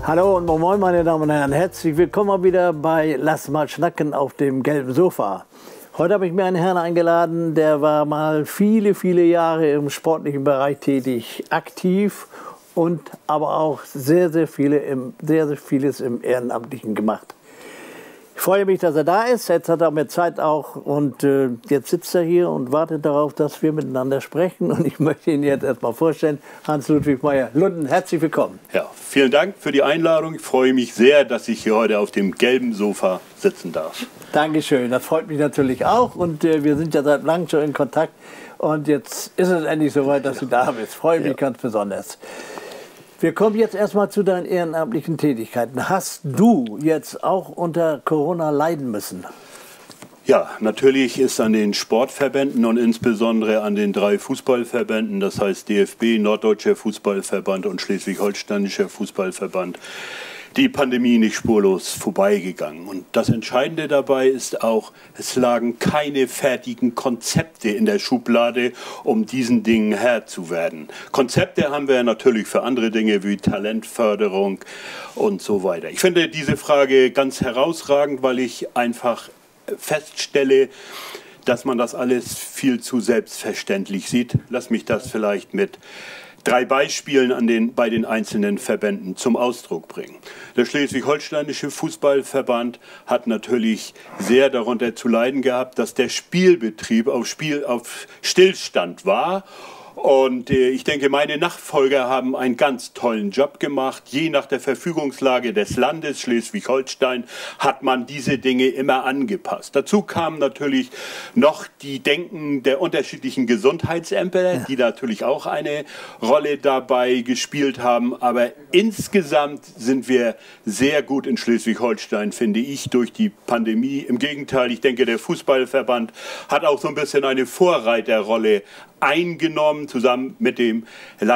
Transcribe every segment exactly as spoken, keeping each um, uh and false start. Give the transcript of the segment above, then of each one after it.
Hallo und moin meine Damen und Herren, herzlich willkommen mal wieder bei Lass mal schnacken auf dem gelben Sofa. Heute habe ich mir einen Herrn eingeladen, der war mal viele, viele Jahre im sportlichen Bereich tätig, aktiv und aber auch sehr, sehr, viele im, sehr, sehr vieles im Ehrenamtlichen gemacht. Ich freue mich, dass er da ist. Jetzt hat er mehr Zeit auch und äh, jetzt sitzt er hier und wartet darauf, dass wir miteinander sprechen. Und ich möchte ihn jetzt erstmal vorstellen, Hans-Ludwig Meyer-Lunden, herzlich willkommen. Ja, vielen Dank für die Einladung. Ich freue mich sehr, dass ich hier heute auf dem gelben Sofa sitzen darf. Dankeschön, das freut mich natürlich auch. Und äh, wir sind ja seit langem schon in Kontakt. Und jetzt ist es endlich soweit, dass du da bist. Freue mich ja. ganz besonders. Wir kommen jetzt erstmal zu deinen ehrenamtlichen Tätigkeiten. Hast du jetzt auch unter Corona leiden müssen? Ja, natürlich ist an den Sportverbänden und insbesondere an den drei Fußballverbänden, das heißt D F B, Norddeutscher Fußballverband und Schleswig-Holsteinischer Fußballverband, die Pandemie nicht spurlos vorbeigegangen. Und das Entscheidende dabei ist auch, es lagen keine fertigen Konzepte in der Schublade, um diesen Dingen Herr zu werden. Konzepte haben wir natürlich für andere Dinge wie Talentförderung und so weiter. Ich finde diese Frage ganz herausragend, weil ich einfach feststelle, dass man das alles viel zu selbstverständlich sieht. Lass mich das vielleicht mit drei Beispielen an den, bei den einzelnen Verbänden zum Ausdruck bringen. Der Schleswig-Holsteinische Fußballverband hat natürlich sehr darunter zu leiden gehabt, dass der Spielbetrieb auf, Spiel, auf Stillstand war. Und äh, ich denke, meine Nachfolger haben einen ganz tollen Job gemacht. Je nach der Verfügungslage des Landes Schleswig-Holstein hat man diese Dinge immer angepasst. Dazu kamen natürlich noch die Denken der unterschiedlichen Gesundheitsämter, ja. die natürlich auch eine Rolle dabei gespielt haben. Aber insgesamt sind wir sehr gut in Schleswig-Holstein, finde ich, durch die Pandemie. Im Gegenteil, ich denke, der Fußballverband hat auch so ein bisschen eine Vorreiterrolle eingenommen, zusammen mit dem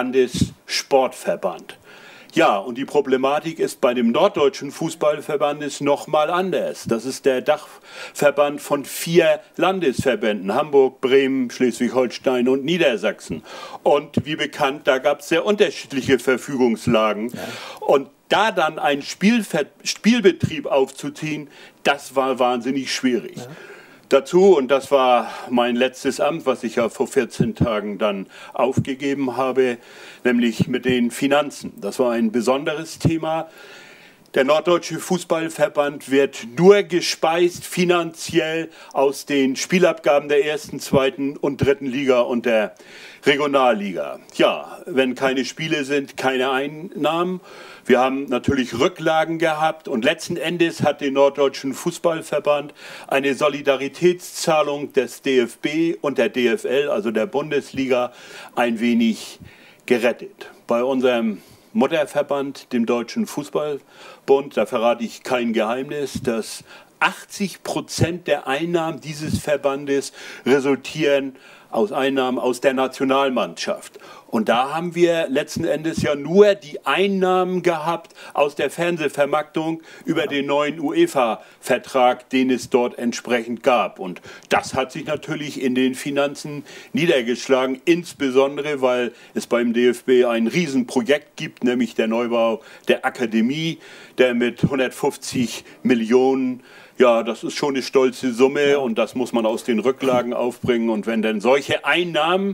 Landessportverband. Ja, und die Problematik ist bei dem Norddeutschen Fußballverband ist noch mal anders. Das ist der Dachverband von vier Landesverbänden, Hamburg, Bremen, Schleswig-Holstein und Niedersachsen. Und wie bekannt, da gab es sehr unterschiedliche Verfügungslagen. Ja. Und da dann einen Spielver- Spielbetrieb aufzuziehen, das war wahnsinnig schwierig. Ja. Dazu, und das war mein letztes Amt, was ich ja vor vierzehn Tagen dann aufgegeben habe, nämlich mit den Finanzen. Das war ein besonderes Thema. Der Norddeutsche Fußballverband wird nur gespeist finanziell aus den Spielabgaben der ersten, zweiten und dritten Liga und der Regionalliga. Ja, wenn keine Spiele sind, keine Einnahmen. Wir haben natürlich Rücklagen gehabt und letzten Endes hat der Norddeutschen Fußballverband eine Solidaritätszahlung des D F B und der D F L, also der Bundesliga, ein wenig gerettet. Bei unserem Mutterverband, dem Deutschen Fußballbund, da verrate ich kein Geheimnis, dass achtzig Prozent der Einnahmen dieses Verbandes resultieren aus Einnahmen aus der Nationalmannschaft. Und da haben wir letzten Endes ja nur die Einnahmen gehabt aus der Fernsehvermarktung über den neuen UEFA-Vertrag, den es dort entsprechend gab. Und das hat sich natürlich in den Finanzen niedergeschlagen, insbesondere weil es beim D F B ein Riesenprojekt gibt, nämlich der Neubau der Akademie, der mit hundertfünfzig Millionen, ja, das ist schon eine stolze Summe und das muss man aus den Rücklagen aufbringen. Und wenn dann solche Einnahmen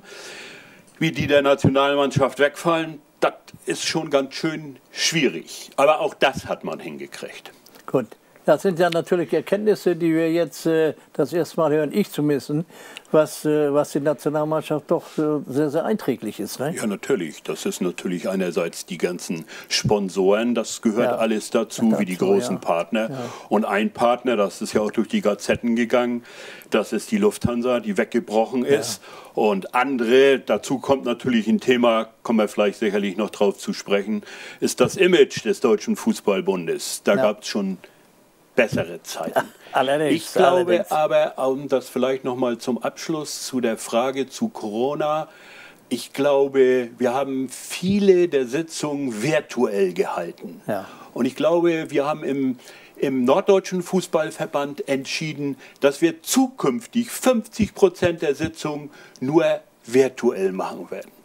wie die der Nationalmannschaft wegfallen, das ist schon ganz schön schwierig. Aber auch das hat man hingekriegt. Gut. Das sind ja natürlich Erkenntnisse, die wir jetzt äh, das erste Mal hören, ich zumindest, was, äh, was die Nationalmannschaft doch äh, sehr, sehr einträglich ist. Ne? Ja, natürlich. Das ist natürlich einerseits die ganzen Sponsoren, das gehört ja. alles dazu, ja, wie die großen ja. Partner. Ja. Und ein Partner, das ist ja auch durch die Gazetten gegangen, das ist die Lufthansa, die weggebrochen ist. Ja. Und andere, dazu kommt natürlich ein Thema, kommen wir vielleicht sicherlich noch drauf zu sprechen, ist das Image des Deutschen Fußballbundes. Da ja. gab es schon bessere Zeiten. Allerdings, ich glaube allerdings. aber, um das vielleicht noch mal zum Abschluss zu der Frage zu Corona, ich glaube, wir haben viele der Sitzungen virtuell gehalten. Ja. Und ich glaube, wir haben im, im Norddeutschen Fußballverband entschieden, dass wir zukünftig fünfzig Prozent der Sitzungen nur virtuell machen werden.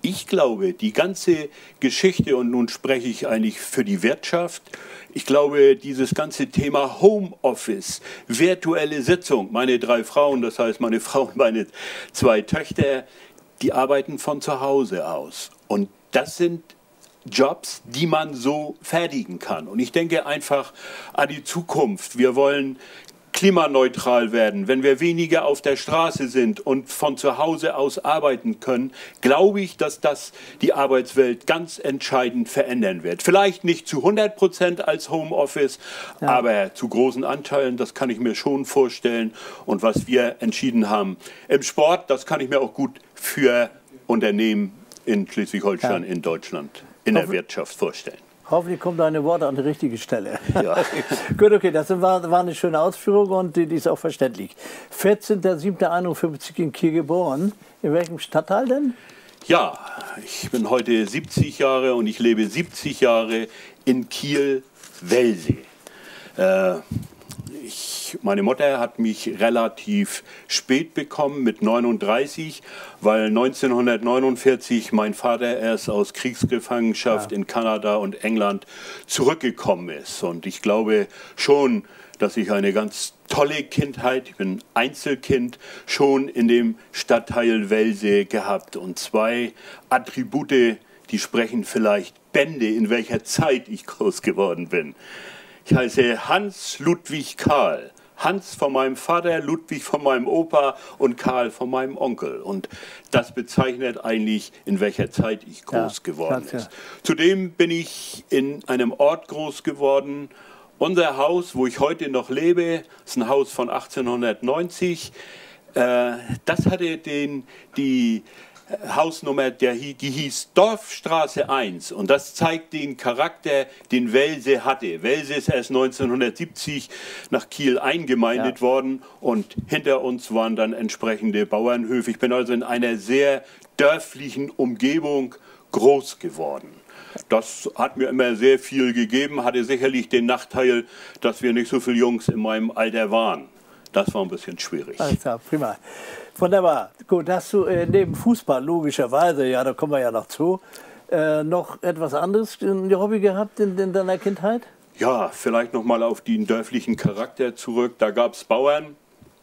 Ich glaube, die ganze Geschichte, und nun spreche ich eigentlich für die Wirtschaft, ich glaube, dieses ganze Thema Homeoffice, virtuelle Sitzung, meine drei Frauen, das heißt meine Frau und meine zwei Töchter, die arbeiten von zu Hause aus. Und das sind Jobs, die man so fertigen kann. Und ich denke einfach an die Zukunft. Wir wollen klimaneutral werden, wenn wir weniger auf der Straße sind und von zu Hause aus arbeiten können, glaube ich, dass das die Arbeitswelt ganz entscheidend verändern wird. Vielleicht nicht zu hundert Prozent als Homeoffice, ja. aber zu großen Anteilen, das kann ich mir schon vorstellen. Und was wir entschieden haben im Sport, das kann ich mir auch gut für Unternehmen in Schleswig-Holstein, ja. in Deutschland, in der Wirtschaft vorstellen. Hoffentlich kommen deine Worte an die richtige Stelle. Ja. Gut, okay, das war, war eine schöne Ausführung und die, die ist auch verständlich. vierzehnter siebter einundfünfzig in Kiel geboren. In welchem Stadtteil denn? Ja, ich bin heute siebzig Jahre und ich lebe siebzig Jahre in Kiel-Welsee. Äh, Ich, meine Mutter hat mich relativ spät bekommen, mit neununddreißig, weil neunzehnhundertneunundvierzig mein Vater erst aus Kriegsgefangenschaft ja. in Kanada und England zurückgekommen ist. Und ich glaube schon, dass ich eine ganz tolle Kindheit, ich bin Einzelkind, schon in dem Stadtteil Welsee gehabt. Und zwei Attribute, die sprechen vielleicht Bände, in welcher Zeit ich groß geworden bin. Ich heiße Hans Ludwig Karl. Hans von meinem Vater, Ludwig von meinem Opa und Karl von meinem Onkel. Und das bezeichnet eigentlich, in welcher Zeit ich groß ja, geworden bin. Ja. Zudem bin ich in einem Ort groß geworden. Unser Haus, wo ich heute noch lebe, ist ein Haus von achtzehnhundertneunzig. Äh, das hatte den, die Hausnummer, der, die hieß Dorfstraße eins, und das zeigt den Charakter, den Welsee hatte. Welsee ist erst neunzehnhundertsiebzig nach Kiel eingemeindet ja. worden und hinter uns waren dann entsprechende Bauernhöfe. Ich bin also in einer sehr dörflichen Umgebung groß geworden. Das hat mir immer sehr viel gegeben, hatte sicherlich den Nachteil, dass wir nicht so viele Jungs in meinem Alter waren. Das war ein bisschen schwierig. Alles klar, prima. Wunderbar. Gut, hast du äh, neben Fußball logischerweise, ja, da kommen wir ja noch zu, äh, noch etwas anderes in die Hobby gehabt in, in deiner Kindheit? Ja, vielleicht noch mal auf den dörflichen Charakter zurück. Da gab es Bauern.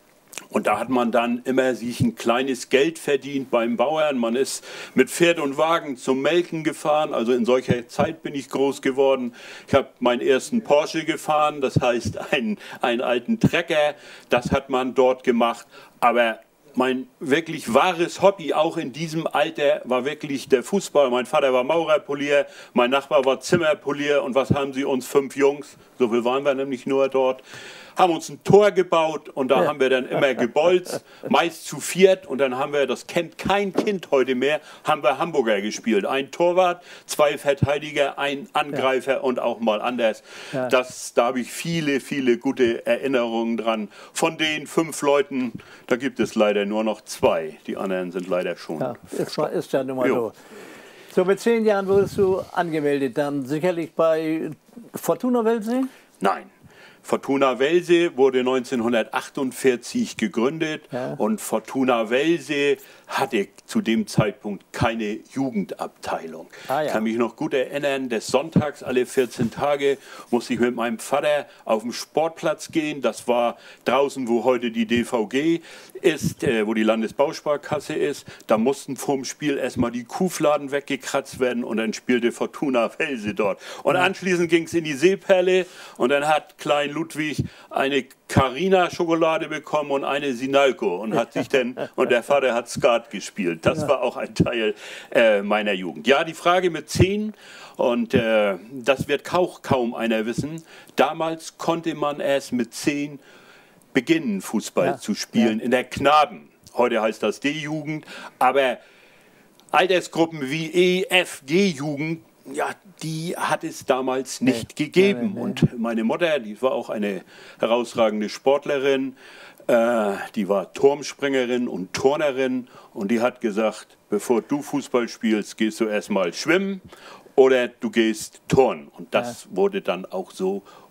Und da hat man dann immer sich ein kleines Geld verdient beim Bauern. Man ist mit Pferd und Wagen zum Melken gefahren. Also in solcher Zeit bin ich groß geworden. Ich habe meinen ersten Porsche gefahren, das heißt einen, einen alten Trecker. Das hat man dort gemacht. Aber mein wirklich wahres Hobby, auch in diesem Alter, war wirklich der Fußball. Mein Vater war Maurerpolier, mein Nachbar war Zimmerpolier. Und was haben sie uns, fünf Jungs, so viel waren wir nämlich nur dort, haben uns ein Tor gebaut und da ja. haben wir dann immer gebolzt, meist zu viert, und dann haben wir, das kennt kein Kind heute mehr, haben wir Hamburger gespielt. Ein Torwart, zwei Verteidiger, ein Angreifer ja. und auch mal anders. Ja. Das, da habe ich viele, viele gute Erinnerungen dran. Von den fünf Leuten, da gibt es leider nur noch zwei. Die anderen sind leider schon. Ja, ist, ist ja nun mal so. So, mit zehn Jahren wurdest du angemeldet, dann sicherlich bei Fortuna Welsee? Nein. Fortuna Welsee wurde neunzehnhundertachtundvierzig gegründet ja. und Fortuna Welsee hatte zu dem Zeitpunkt keine Jugendabteilung. Ah, ja. Ich kann mich noch gut erinnern, des Sonntags alle vierzehn Tage musste ich mit meinem Vater auf den Sportplatz gehen. Das war draußen, wo heute die D V G ist, äh, wo die Landesbausparkasse ist. Da mussten vorm Spiel erstmal die Kuhfladen weggekratzt werden und dann spielte Fortuna Welsee dort. Und ja. anschließend ging es in die Seeperle und dann hat Klein Ludwig eine Carina-Schokolade bekommen und eine Sinalco und hat sich dann, und der Vater hat Skat gespielt. Das war auch ein Teil äh, meiner Jugend. Ja, die Frage mit zehn, und äh, das wird kaum, kaum einer wissen, damals konnte man erst mit zehn beginnen, Fußball ja. zu spielen, ja. in der Knaben. Heute heißt das D-Jugend, aber Altersgruppen wie E, F, G-Jugend, ja, die hat es damals nicht nee, gegeben. Nee, nee. Und meine Mutter, die war auch eine herausragende Sportlerin, äh, die war Turmspringerin und Turnerin, und die hat gesagt, bevor du Fußball spielst, gehst du erstmal schwimmen oder du gehst turnen. Und das ja. wurde dann auch so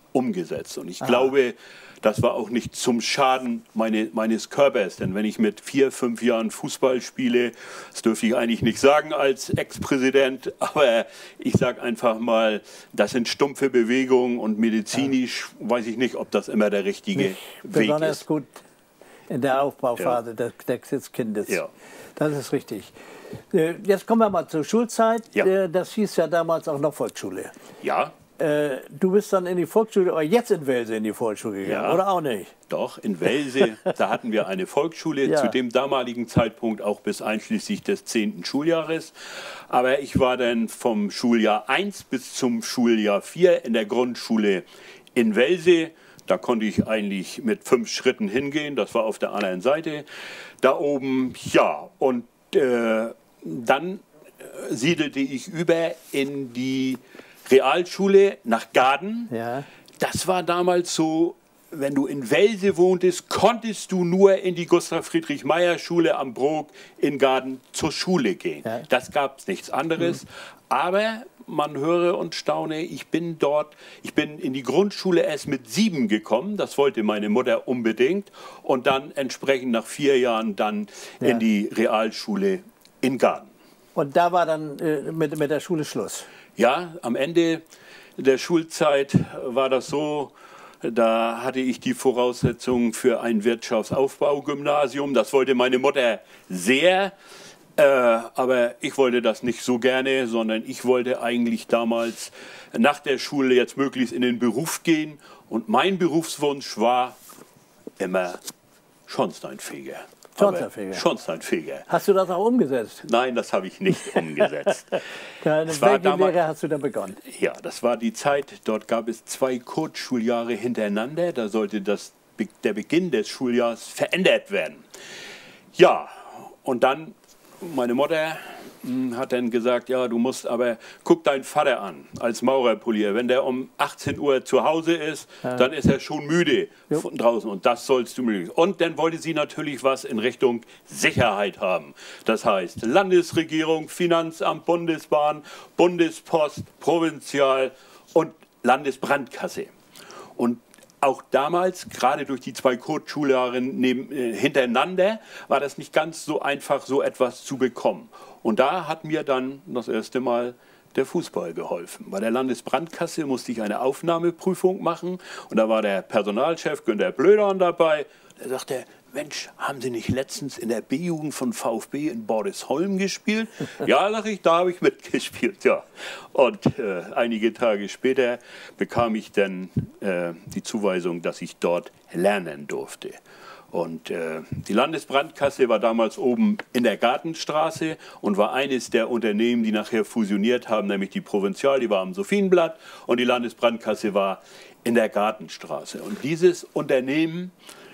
umgesetzt. Und ich Aha. glaube, das war auch nicht zum Schaden meine, meines Körpers. Denn wenn ich mit vier, fünf Jahren Fußball spiele, das dürfte ich eigentlich nicht sagen als Ex-Präsident, aber ich sage einfach mal, das sind stumpfe Bewegungen und medizinisch ja. weiß ich nicht, ob das immer der richtige nicht Weg besonders ist. gut in der Aufbauphase ja. des, des Kindes. Ja. Das ist richtig. Jetzt kommen wir mal zur Schulzeit. Ja. Das hieß ja damals auch noch Volksschule. Ja. Du bist dann in die Volksschule, oder jetzt in Welse in die Volksschule gegangen, Ja, oder auch nicht? Doch, in Welse, da hatten wir eine Volksschule, ja. zu dem damaligen Zeitpunkt auch bis einschließlich des zehnten Schuljahres. Aber ich war dann vom Schuljahr eins bis zum Schuljahr vier in der Grundschule in Welse. Da konnte ich eigentlich mit fünf Schritten hingehen, das war auf der anderen Seite. Da oben, ja, und äh, dann äh, siedelte ich über in die Realschule nach Gaden. Ja. Das war damals so, wenn du in Welse wohntest, konntest du nur in die Gustav-Friedrich-Meyer-Schule am Brook in Gaden zur Schule gehen. Ja. Das gab es nichts anderes. Mhm. Aber man höre und staune, ich bin dort, ich bin in die Grundschule erst mit sieben gekommen, das wollte meine Mutter unbedingt, und dann entsprechend nach vier Jahren dann ja. in die Realschule in Gaden. Und da war dann äh, mit, mit der Schule Schluss? Ja, am Ende der Schulzeit war das so, da hatte ich die Voraussetzungen für ein Wirtschaftsaufbaugymnasium. Das wollte meine Mutter sehr, äh, aber ich wollte das nicht so gerne, sondern ich wollte eigentlich damals nach der Schule jetzt möglichst in den Beruf gehen. Und mein Berufswunsch war immer Schornsteinfeger. Schornsteinfeger. Schornsteinfeger. Hast du das auch umgesetzt? Nein, das habe ich nicht umgesetzt. Welche Lehre hast du da begonnen? Ja, das war die Zeit, dort gab es zwei Kurzschuljahre hintereinander. Da sollte das, der Beginn des Schuljahres verändert werden. Ja, und dann, meine Mutter mh, hat dann gesagt, ja, du musst aber, guck deinen Vater an, als Maurerpolier. Wenn der um achtzehn Uhr zu Hause ist, ja. dann ist er schon müde jo. von draußen. Und das sollst du möglichst. Und dann wollte sie natürlich was in Richtung Sicherheit haben. Das heißt Landesregierung, Finanzamt, Bundesbahn, Bundespost, Provinzial und Landesbrandkasse. Und auch damals, gerade durch die zwei Kurzschuljahre äh, hintereinander, war das nicht ganz so einfach, so etwas zu bekommen. Und da hat mir dann das erste Mal der Fußball geholfen. Bei der Landesbrandkasse musste ich eine Aufnahmeprüfung machen und da war der Personalchef Günter Blödern dabei. Der sagte, Mensch, haben Sie nicht letztens in der B-Jugend von VfB in Bordesholm gespielt? Ja, sag ich, da habe ich mitgespielt, ja. Und äh, einige Tage später bekam ich dann äh, die Zuweisung, dass ich dort lernen durfte. Und äh, die Landesbrandkasse war damals oben in der Gartenstraße und war eines der Unternehmen, die nachher fusioniert haben, nämlich die Provinzial, die war am Sophienblatt und die Landesbrandkasse war in der Gartenstraße. Und dieses Unternehmen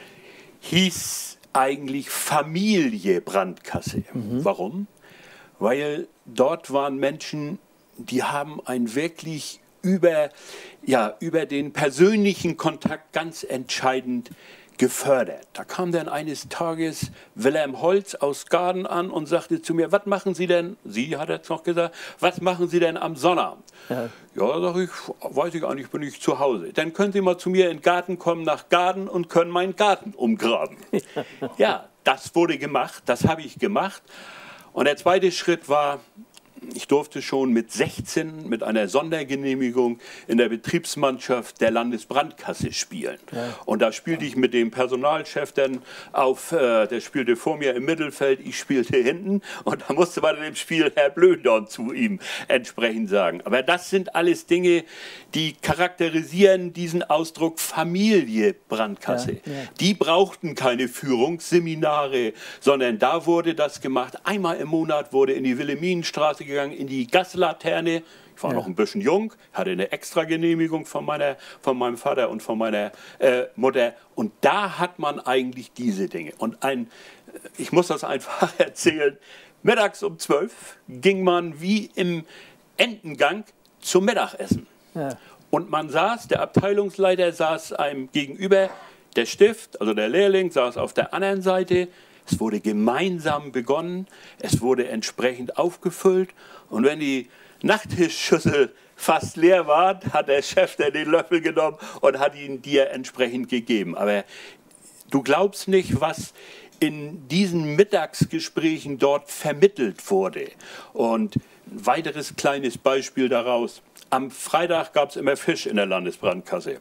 hieß eigentlich Familie Brandkasse. Mhm. Warum? Weil dort waren Menschen, die haben ein wirklich über, ja, über den persönlichen Kontakt ganz entscheidend gefördert. Da kam dann eines Tages Wilhelm Holz aus Gaden an und sagte zu mir, was machen Sie denn, Sie hat jetzt noch gesagt, was machen Sie denn am Sonnabend? Ja, ja sag ich, weiß ich eigentlich, bin ich zu Hause. Dann können Sie mal zu mir in den Garten kommen, nach Gaden und können meinen Garten umgraben. Ja, das wurde gemacht, das habe ich gemacht. Und der zweite Schritt war, ich durfte schon mit sechzehn mit einer Sondergenehmigung in der Betriebsmannschaft der Landesbrandkasse spielen. Ja. Und da spielte ich mit dem Personalchef dann auf, äh, der spielte vor mir im Mittelfeld, ich spielte hinten. Und da musste man in dem Spiel Herr Blödorn zu ihm entsprechend sagen. Aber das sind alles Dinge, die charakterisieren diesen Ausdruck Familie Brandkasse. Ja, ja. Die brauchten keine Führungsseminare, sondern da wurde das gemacht. Einmal im Monat wurde in die Wilhelminenstraße gegangen, in die Gaslaterne. Ich war ja. noch ein bisschen jung, hatte eine Extragenehmigung von, meiner, von meinem Vater und von meiner äh, Mutter. Und da hat man eigentlich diese Dinge. Und ein, ich muss das einfach erzählen, mittags um zwölf ging man wie im Entengang zum Mittagessen. Ja. Und man saß, der Abteilungsleiter saß einem gegenüber, der Stift, also der Lehrling, saß auf der anderen Seite. Es wurde gemeinsam begonnen, es wurde entsprechend aufgefüllt und wenn die Nachttischschüssel fast leer war, hat der Chef dann den Löffel genommen und hat ihn dir entsprechend gegeben. Aber du glaubst nicht, was in diesen Mittagsgesprächen dort vermittelt wurde. Und ein weiteres kleines Beispiel daraus. Am Freitag gab es immer Fisch in der Landesbrandkasse.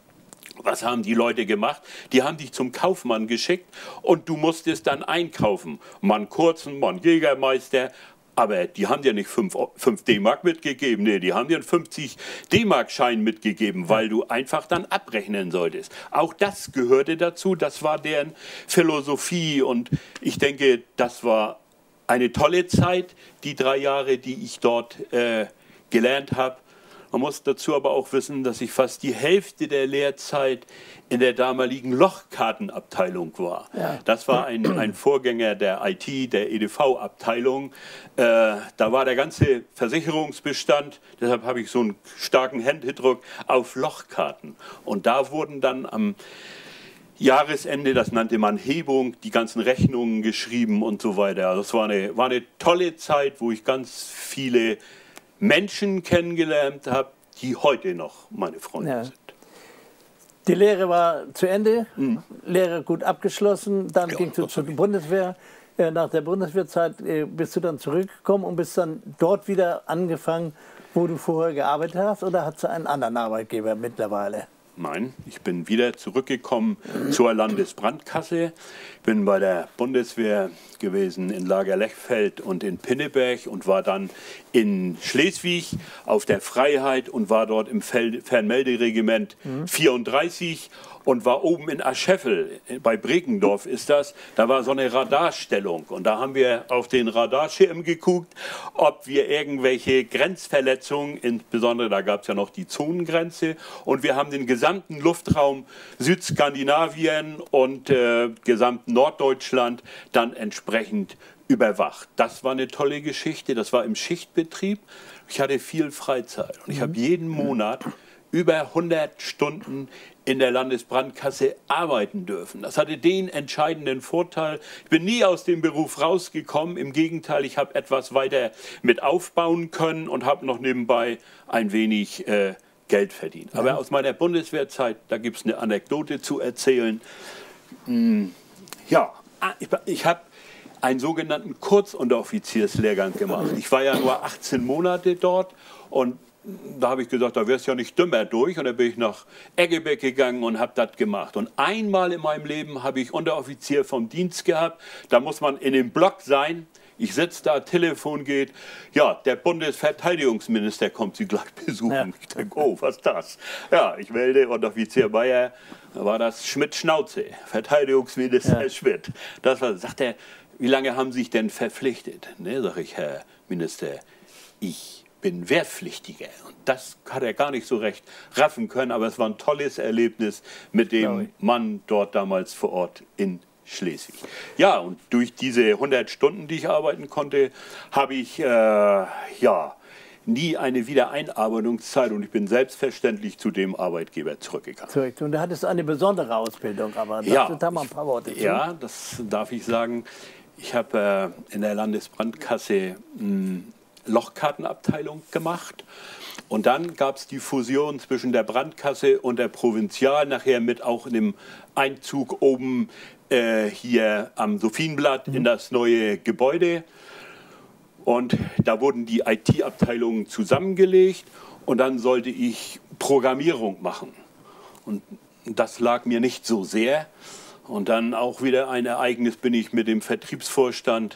Was haben die Leute gemacht? Die haben dich zum Kaufmann geschickt und du musstest dann einkaufen. Mann Kurzen, Mann Jägermeister. Aber die haben dir nicht fünf D-Mark mitgegeben, nee, die haben dir einen fünfzig D-Mark-Schein mitgegeben, weil du einfach dann abrechnen solltest. Auch das gehörte dazu, das war deren Philosophie und ich denke, das war eine tolle Zeit, die drei Jahre, die ich dort äh, gelernt habe. Man muss dazu aber auch wissen, dass ich fast die Hälfte der Lehrzeit in der damaligen Lochkartenabteilung war. Ja. Das war ein, ein Vorgänger der I T, der E D V-Abteilung. Äh, da war der ganze Versicherungsbestand, deshalb habe ich so einen starken Händedruck, auf Lochkarten. Und da wurden dann am Jahresende, das nannte man Hebung, die ganzen Rechnungen geschrieben und so weiter. Also das war eine, war eine tolle Zeit, wo ich ganz viele Menschen kennengelernt habe, die heute noch meine Freunde ja. sind. Die Lehre war zu Ende, mhm. Lehre gut abgeschlossen, dann ja, ging du zur Bundeswehr. Nach der Bundeswehrzeit bist du dann zurückgekommen und bist dann dort wieder angefangen, wo du vorher gearbeitet hast, oder hast du einen anderen Arbeitgeber mittlerweile? Nein, ich bin wieder zurückgekommen zur Landesbrandkasse, bin bei der Bundeswehr gewesen in Lager Lechfeld und in Pinneberg und war dann in Schleswig auf der Freiheit und war dort im Fernmelderegiment mhm. vierunddreißig und war oben in Ascheffel, bei Bregendorf ist das, da war so eine Radarstellung und da haben wir auf den Radarschirm geguckt, ob wir irgendwelche Grenzverletzungen, insbesondere da gab es ja noch die Zonengrenze, und wir haben den gesamten Luftraum Südskandinavien und äh, gesamten Norddeutschland dann entsprechend überwacht. Das war eine tolle Geschichte, das war im Schichtbetrieb. Ich hatte viel Freizeit und ich habe jeden Monat über hundert Stunden in der Landesbrandkasse arbeiten dürfen. Das hatte den entscheidenden Vorteil. Ich bin nie aus dem Beruf rausgekommen. Im Gegenteil, ich habe etwas weiter mit aufbauen können und habe noch nebenbei ein wenig äh, Geld verdient. Aber aus meiner Bundeswehrzeit, da gibt es eine Anekdote zu erzählen. Hm, ja, ich, ich habe einen sogenannten Kurzunteroffizierslehrgang gemacht. Ich war ja nur achtzehn Monate dort und da habe ich gesagt, da wär's ja nicht dümmer durch. Und dann bin ich nach Eggebeck gegangen und habe das gemacht. Und einmal in meinem Leben habe ich Unteroffizier vom Dienst gehabt. Da muss man in dem Block sein. Ich sitze da, Telefon geht. Ja, der Bundesverteidigungsminister kommt Sie gleich besuchen. Ja. Ich denke, oh, was ist das? Ja, ich melde Unteroffizier Bayer. Da war das Schmidt-Schnauze, Verteidigungsminister ja. Schmidt. Das war, sagt er, wie lange haben Sie sich denn verpflichtet? Ne, sag ich, Herr Minister, ich bin Wehrpflichtiger. Und das hat er gar nicht so recht raffen können, aber es war ein tolles Erlebnis mit dem Mann dort damals vor Ort in Schleswig. Ja, und durch diese hundert Stunden, die ich arbeiten konnte, habe ich äh, ja nie eine Wiedereinarbeitungszeit und ich bin selbstverständlich zu dem Arbeitgeber zurückgegangen. Und da hattest du eine besondere Ausbildung, aber ja, da mal ein paar Worte zu. Ja, das darf ich sagen. Ich habe äh, in der Landesbrandkasse mh, Lochkartenabteilung gemacht und dann gab es die Fusion zwischen der Brandkasse und der Provinzial, nachher mit auch einem Einzug oben äh, hier am Sophienblatt mhm. in das neue Gebäude, und da wurden die I T-Abteilungen zusammengelegt und dann sollte ich Programmierung machen und das lag mir nicht so sehr und dann auch wieder ein Ereignis, bin ich mit dem Vertriebsvorstand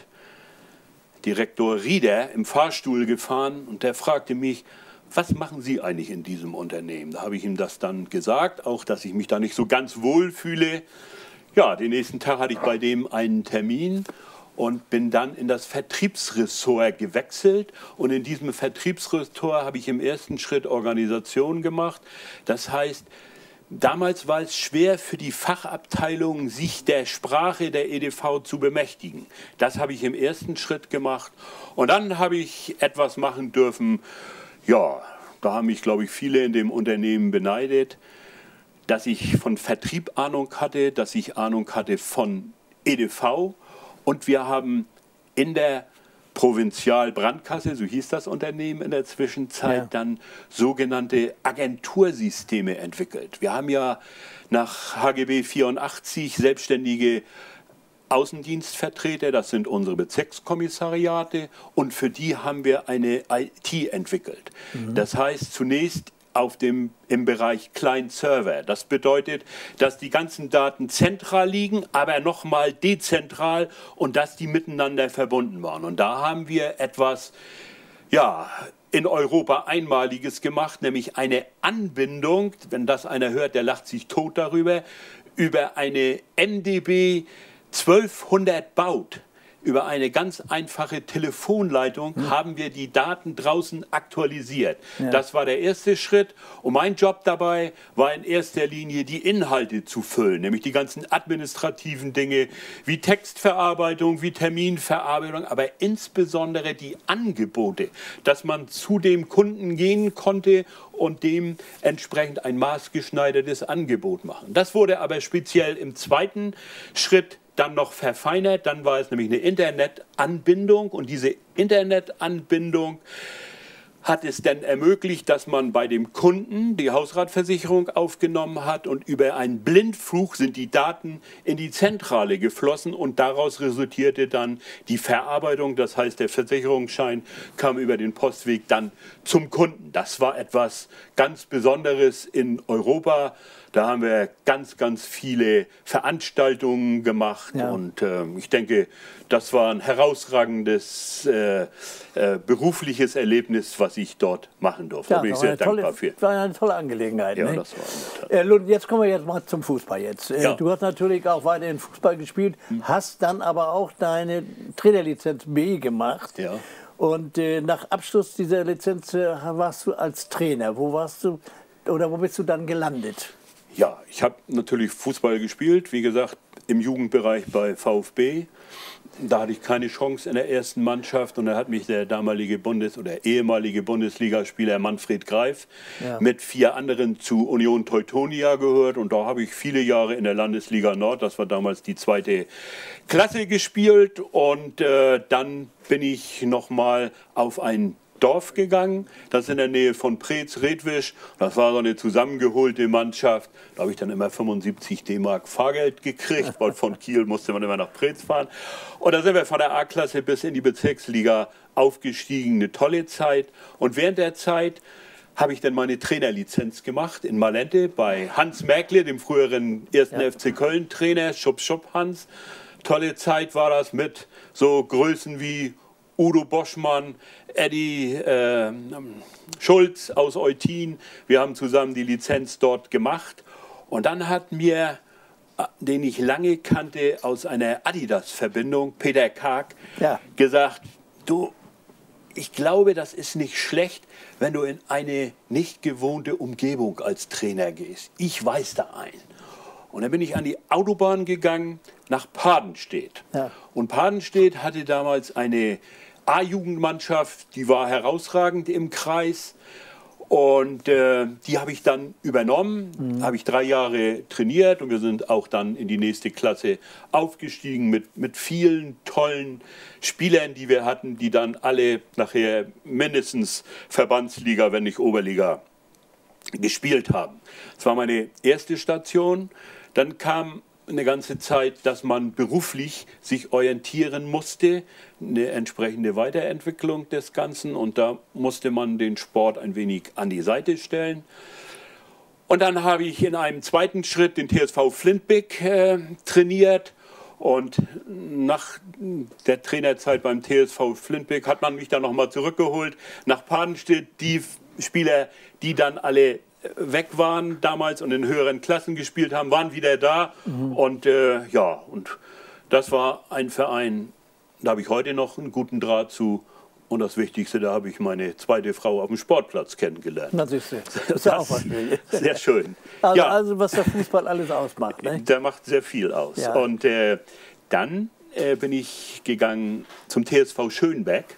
Direktor Rieder im Fahrstuhl gefahren und der fragte mich, was machen Sie eigentlich in diesem Unternehmen? Da habe ich ihm das dann gesagt, auch dass ich mich da nicht so ganz wohl fühle. Ja, den nächsten Tag hatte ich bei dem einen Termin und bin dann in das Vertriebsressort gewechselt. Und in diesem Vertriebsressort habe ich im ersten Schritt Organisation gemacht. Das heißt, damals war es schwer für die Fachabteilungen, sich der Sprache der E D V zu bemächtigen. Das habe ich im ersten Schritt gemacht. Und dann habe ich etwas machen dürfen, ja, da haben mich, glaube ich, viele in dem Unternehmen beneidet, dass ich von Vertrieb Ahnung hatte, dass ich Ahnung hatte von E D V. Und wir haben in der Provinzial Brandkasse, so hieß das Unternehmen in der Zwischenzeit, ja. dann sogenannte Agentursysteme entwickelt. Wir haben ja nach H G B vierundachtzig selbstständige Außendienstvertreter, das sind unsere Bezirkskommissariate, und für die haben wir eine I T entwickelt. Mhm. Das heißt zunächst auf dem, im Bereich Client-Server. Das bedeutet, dass die ganzen Daten zentral liegen, aber nochmal dezentral und dass die miteinander verbunden waren. Und da haben wir etwas, ja, in Europa Einmaliges gemacht, nämlich eine Anbindung, wenn das einer hört, der lacht sich tot darüber, über eine M D B zwölfhundert Baud. Über eine ganz einfache Telefonleitung hm. haben wir die Daten draußen aktualisiert. Ja. Das war der erste Schritt. Und mein Job dabei war in erster Linie, die Inhalte zu füllen, nämlich die ganzen administrativen Dinge wie Textverarbeitung, wie Terminverarbeitung, aber insbesondere die Angebote, dass man zu dem Kunden gehen konnte und dem entsprechend ein maßgeschneidertes Angebot machen. Das wurde aber speziell im zweiten Schritt dann noch verfeinert, dann war es nämlich eine Internetanbindung und diese Internetanbindung hat es dann ermöglicht, dass man bei dem Kunden die Hausratversicherung aufgenommen hat und über einen Blindflug sind die Daten in die Zentrale geflossen und daraus resultierte dann die Verarbeitung, das heißt der Versicherungsschein kam über den Postweg dann zum Kunden. Das war etwas ganz Besonderes in Europa. Da haben wir ganz, ganz viele Veranstaltungen gemacht ja. und äh, ich denke, das war ein herausragendes äh, äh, berufliches Erlebnis, was ich dort machen durfte. Ja, da bin ich sehr dankbar tolle, für. Das war eine tolle Angelegenheit. Ja, ne? das war äh, Lund, jetzt kommen wir jetzt mal zum Fußball. Jetzt. Äh, ja. Du hast natürlich auch weiterhin Fußball gespielt, hm. hast dann aber auch deine Trainerlizenz B gemacht. Ja. Und äh, nach Abschluss dieser Lizenz äh, warst du als Trainer. Wo warst du oder wo bist du dann gelandet? Ja, ich habe natürlich Fußball gespielt, wie gesagt, im Jugendbereich bei VfB. Da hatte ich keine Chance in der ersten Mannschaft und da hat mich der damalige Bundes- oder ehemalige Bundesligaspieler Manfred Greif ja. mit vier anderen zu Union Teutonia gehört und da habe ich viele Jahre in der Landesliga Nord, das war damals die zweite Klasse, gespielt und äh, dann bin ich nochmal auf ein Dorf gegangen, das ist in der Nähe von Preetz, Redwisch. Das war so eine zusammengeholte Mannschaft. Da habe ich dann immer fünfundsiebzig D-Mark Fahrgeld gekriegt, weil von Kiel musste man immer nach Preetz fahren. Und da sind wir von der A-Klasse bis in die Bezirksliga aufgestiegen, eine tolle Zeit. Und während der Zeit habe ich dann meine Trainerlizenz gemacht in Malente bei Hans Merkle, dem früheren ersten Ja. F C Köln-Trainer, Schub Schub Hans. Tolle Zeit war das mit so Größen wie Udo Boschmann, Eddie äh, Schulz aus Eutin. Wir haben zusammen die Lizenz dort gemacht. Und dann hat mir, den ich lange kannte, aus einer Adidas-Verbindung, Peter Karg, ja. gesagt, du, ich glaube, das ist nicht schlecht, wenn du in eine nicht gewohnte Umgebung als Trainer gehst. Ich weiß da einen. Und dann bin ich an die Autobahn gegangen nach Padenstedt. Ja. Und Padenstedt hatte damals eine A-Jugendmannschaft, die war herausragend im Kreis. Und äh, die habe ich dann übernommen, mhm. habe ich drei Jahre trainiert und wir sind auch dann in die nächste Klasse aufgestiegen mit, mit vielen tollen Spielern, die wir hatten, die dann alle nachher mindestens Verbandsliga, wenn nicht Oberliga, gespielt haben. Das war meine erste Station. Dann kam eine ganze Zeit, dass man beruflich sich orientieren musste, eine entsprechende Weiterentwicklung des Ganzen und da musste man den Sport ein wenig an die Seite stellen. Und dann habe ich in einem zweiten Schritt den T S V Flintbeck äh, trainiert und nach der Trainerzeit beim T S V Flintbeck hat man mich dann nochmal zurückgeholt nach Padenstedt. Die Spieler, die dann alle weg waren damals und in höheren Klassen gespielt haben, waren wieder da. Mhm. Und äh, ja, und das war ein Verein, da habe ich heute noch einen guten Draht zu. Und das Wichtigste, da habe ich meine zweite Frau auf dem Sportplatz kennengelernt. Na siehst du, das ist ja auch was Schönes. Sehr schön. Also, ja. also was der Fußball alles ausmacht. Ne? Der macht sehr viel aus. Ja. Und äh, dann äh, bin ich gegangen zum T S V Schönberg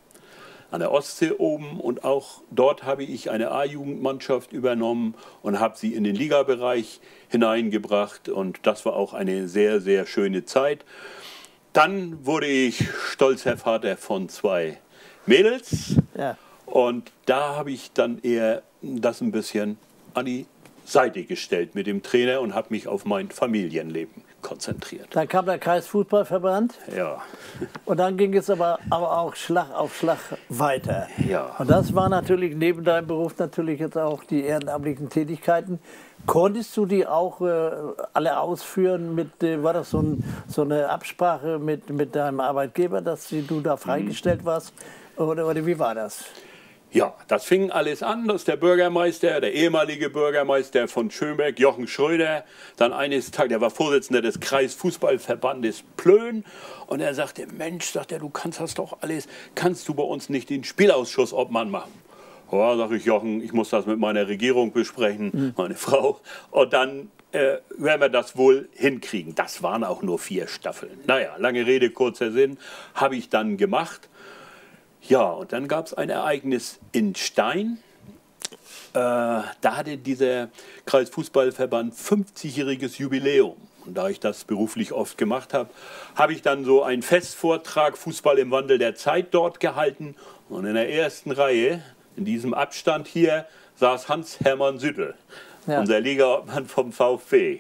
an der Ostsee oben und auch dort habe ich eine A-Jugendmannschaft übernommen und habe sie in den Ligabereich hineingebracht und das war auch eine sehr, sehr schöne Zeit. dann wurde ich stolzer Vater von zwei Mädels. Ja. Und da habe ich dann eher das ein bisschen an die Seite gestellt mit dem Trainer und habe mich auf mein Familienleben konzentriert. Dann kam der Kreisfußballverband. Ja. Und dann ging es aber, aber auch Schlag auf Schlag weiter. Ja. Und das war natürlich neben deinem Beruf natürlich jetzt auch die ehrenamtlichen Tätigkeiten. Konntest du die auch äh, alle ausführen? Mit, äh, war das so, ein, so eine Absprache mit, mit deinem Arbeitgeber, dass du da freigestellt warst? Oder, oder wie war das? Ja, das fing alles an, dass der Bürgermeister, der ehemalige Bürgermeister von Schönberg, Jochen Schröder, dann eines Tages, der war Vorsitzender des Kreisfußballverbandes Plön, und er sagte, Mensch, sagt er, du kannst das doch alles, kannst du bei uns nicht den Spielausschuss Obmann machen? Ja, sag ich, Jochen, ich muss das mit meiner Regierung besprechen, mhm. meine Frau, und dann äh, werden wir das wohl hinkriegen. Das waren auch nur vier Staffeln. Naja, lange Rede, kurzer Sinn, habe ich dann gemacht. Ja, und dann gab es ein Ereignis in Stein. Äh, da hatte dieser Kreisfußballverband fünfzigjähriges Jubiläum. Und da ich das beruflich oft gemacht habe, habe ich dann so einen Festvortrag Fußball im Wandel der Zeit dort gehalten. Und in der ersten Reihe, in diesem Abstand hier, saß Hans-Hermann Süttel, ja. unser Ligaobmann vom VfB.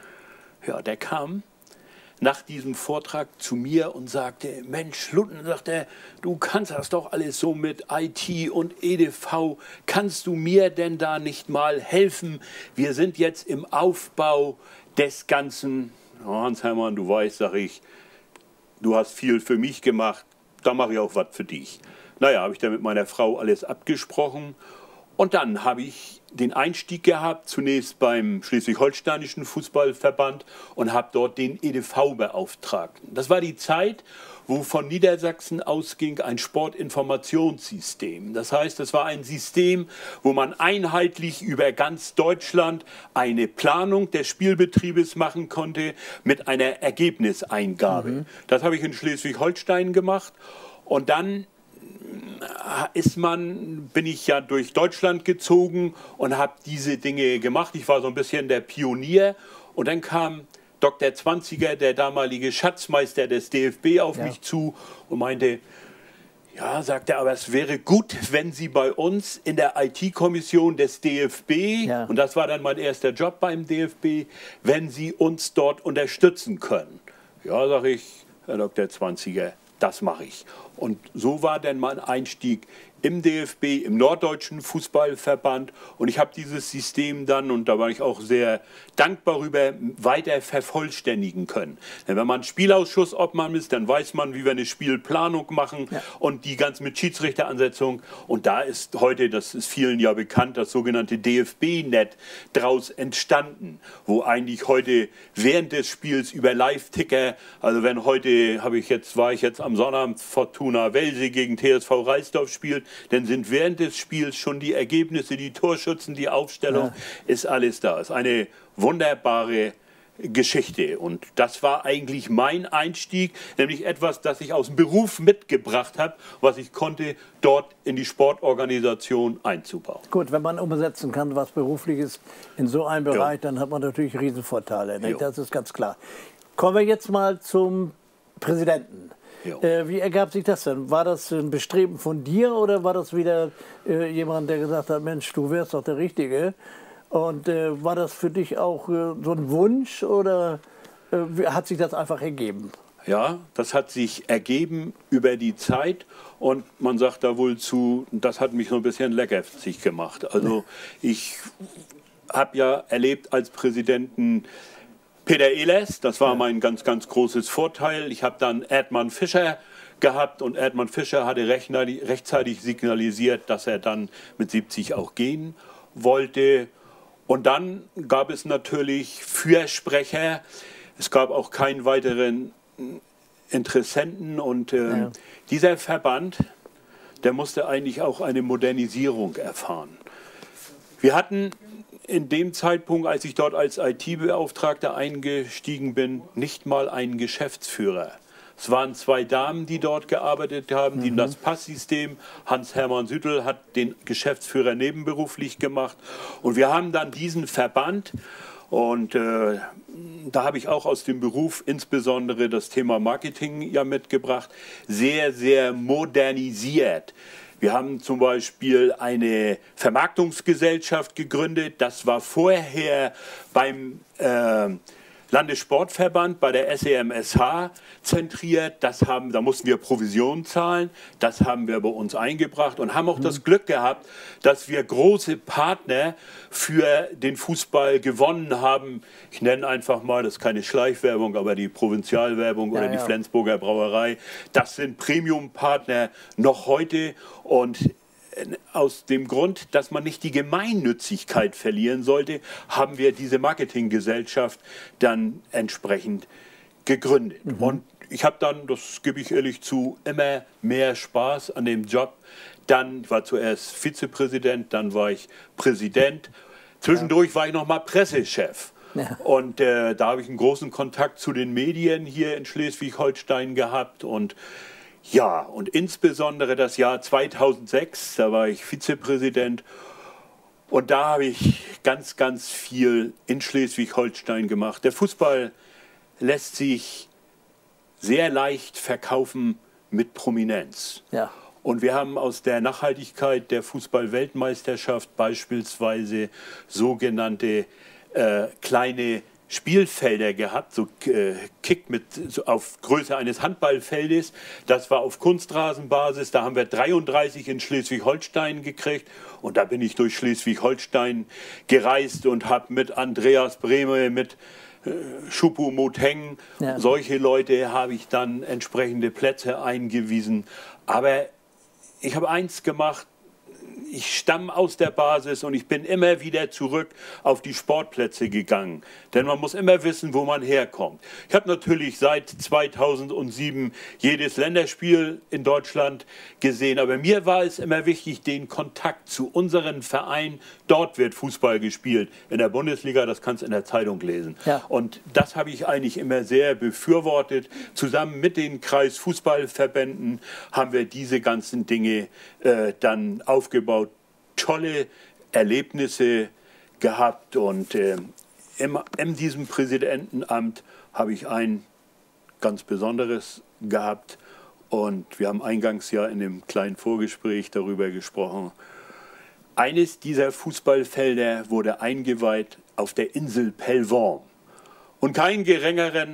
Ja, der kam nach diesem Vortrag zu mir und sagte, Mensch, Lutten, sagt er, du kannst das doch alles so mit I T und E D V, kannst du mir denn da nicht mal helfen? Wir sind jetzt im Aufbau des Ganzen. Oh, Hans-Hermann, du weißt, sag ich, du hast viel für mich gemacht, da mache ich auch was für dich. Naja, habe ich dann mit meiner Frau alles abgesprochen. Und dann habe ich den Einstieg gehabt, zunächst beim Schleswig-Holsteinischen Fußballverband, und habe dort den E D V-Beauftragten. Das war die Zeit, wo von Niedersachsen ausging ein Sportinformationssystem. Das heißt, es war ein System, wo man einheitlich über ganz Deutschland eine Planung des Spielbetriebes machen konnte mit einer Ergebniseingabe. Mhm. Das habe ich in Schleswig-Holstein gemacht, und dann ist man, bin ich ja durch Deutschland gezogen und habe diese Dinge gemacht. Ich war so ein bisschen der Pionier, und dann kam Doktor Zwanziger, der damalige Schatzmeister des D F B, auf ja. mich zu und meinte, ja, sagt er, aber es wäre gut, wenn Sie bei uns in der I T-Kommission des D F B, ja. und das war dann mein erster Job beim D F B, wenn Sie uns dort unterstützen können. Ja, sage ich, Herr Doktor Zwanziger, das mache ich. Und so war dann mein Einstieg im D F B, im Norddeutschen Fußballverband. Und ich habe dieses System dann, und da war ich auch sehr dankbar rüber, weiter vervollständigen können. Denn wenn man Spielausschuss-Obmann ist, dann weiß man, wie wir eine Spielplanung machen, ja. und die ganz mit Schiedsrichteransetzung. Und da ist heute, das ist vielen ja bekannt, das sogenannte D F B-Net draus entstanden, wo eigentlich heute während des Spiels über Live-Ticker, also wenn heute, habe ich jetzt, war ich jetzt am Sonnabend, Fortuna Welse gegen T S V Reisdorf spielt, dann sind während des Spiels schon die Ergebnisse, die Torschützen, die Aufstellung, ja. ist alles da. Es ist eine wunderbare Geschichte, und das war eigentlich mein Einstieg, nämlich etwas, das ich aus dem Beruf mitgebracht habe, was ich konnte, dort in die Sportorganisation einzubauen. Gut, wenn man umsetzen kann, was Berufliches in so einem Bereich, ja. dann hat man natürlich Riesenvorteile, ne? Das ist ganz klar. Kommen wir jetzt mal zum Präsidenten. Äh, wie ergab sich das denn? War das ein Bestreben von dir, oder war das wieder äh, jemand, der gesagt hat, Mensch, du wärst doch der Richtige? Und äh, war das für dich auch äh, so ein Wunsch, oder äh, hat sich das einfach ergeben? Ja, das hat sich ergeben über die Zeit, und man sagt da wohl zu, das hat mich so ein bisschen leckersig gemacht. Also ich habe ja erlebt als Präsidenten Peter Ehlers, das war mein ganz, ganz großes Vorteil. Ich habe dann Erdmann Fischer gehabt, und Erdmann Fischer hatte rechtzeitig signalisiert, dass er dann mit siebzig auch gehen wollte. Und dann gab es natürlich Fürsprecher. Es gab auch keinen weiteren Interessenten, und äh, ja. dieser Verband, der musste eigentlich auch eine Modernisierung erfahren. Wir hatten in dem Zeitpunkt, als ich dort als I T-Beauftragter eingestiegen bin, nicht mal einen Geschäftsführer. Es waren zwei Damen, die dort gearbeitet haben, die mhm. das Passsystem, Hans-Hermann Süttel hat den Geschäftsführer nebenberuflich gemacht. Und wir haben dann diesen Verband, Und äh, da habe ich auch aus dem Beruf insbesondere das Thema Marketing ja mitgebracht, sehr, sehr modernisiert. Wir haben zum Beispiel eine Vermarktungsgesellschaft gegründet. Das war vorher beim äh, Landessportverband, bei der S E M S H zentriert. Das haben, da mussten wir Provision zahlen. Das haben wir bei uns eingebracht und haben auch das Glück gehabt, dass wir große Partner für den Fußball gewonnen haben. Ich nenne einfach mal, das ist keine Schleichwerbung, aber die Provinzialwerbung oder ja, ja. die Flensburger Brauerei. Das sind Premium-Partner noch heute und aus dem Grund, dass man nicht die Gemeinnützigkeit verlieren sollte, haben wir diese Marketinggesellschaft dann entsprechend gegründet. Mhm. Und ich habe dann, das gebe ich ehrlich zu, immer mehr Spaß an dem Job. Dann war zuerst Vizepräsident, dann war ich Präsident. Zwischendurch ja. war ich noch mal Pressechef. Ja. Und äh, da habe ich einen großen Kontakt zu den Medien hier in Schleswig-Holstein gehabt und ja, und insbesondere das Jahr zweitausendsechs, da war ich Vizepräsident und da habe ich ganz, ganz viel in Schleswig-Holstein gemacht. Der Fußball lässt sich sehr leicht verkaufen mit Prominenz. Ja. Und wir haben aus der Nachhaltigkeit der Fußball-Weltmeisterschaft beispielsweise sogenannte äh, kleine Spielfelder gehabt, so äh, Kick mit so auf Größe eines Handballfeldes. Das war auf Kunstrasenbasis. Da haben wir dreiunddreißig in Schleswig-Holstein gekriegt. Und da bin ich durch Schleswig-Holstein gereist und habe mit Andreas Brehme, mit äh, Choupo-Moting, ja. solche Leute habe ich dann entsprechende Plätze eingewiesen. Aber ich habe eins gemacht. Ich stamme aus der Basis und ich bin immer wieder zurück auf die Sportplätze gegangen. Denn man muss immer wissen, wo man herkommt. Ich habe natürlich seit zweitausendsieben jedes Länderspiel in Deutschland gesehen. Aber mir war es immer wichtig, den Kontakt zu unseren Vereinen. Dort wird Fußball gespielt. In der Bundesliga, das kannst du in der Zeitung lesen. Ja. Und das habe ich eigentlich immer sehr befürwortet. Zusammen mit den Kreisfußballverbänden haben wir diese ganzen Dinge äh, dann aufgebaut. Tolle Erlebnisse gehabt und äh, in, in diesem Präsidentenamt habe ich ein ganz Besonderes gehabt und wir haben eingangs ja in dem kleinen Vorgespräch darüber gesprochen. Eines dieser Fußballfelder wurde eingeweiht auf der Insel Pellworm und keinen geringeren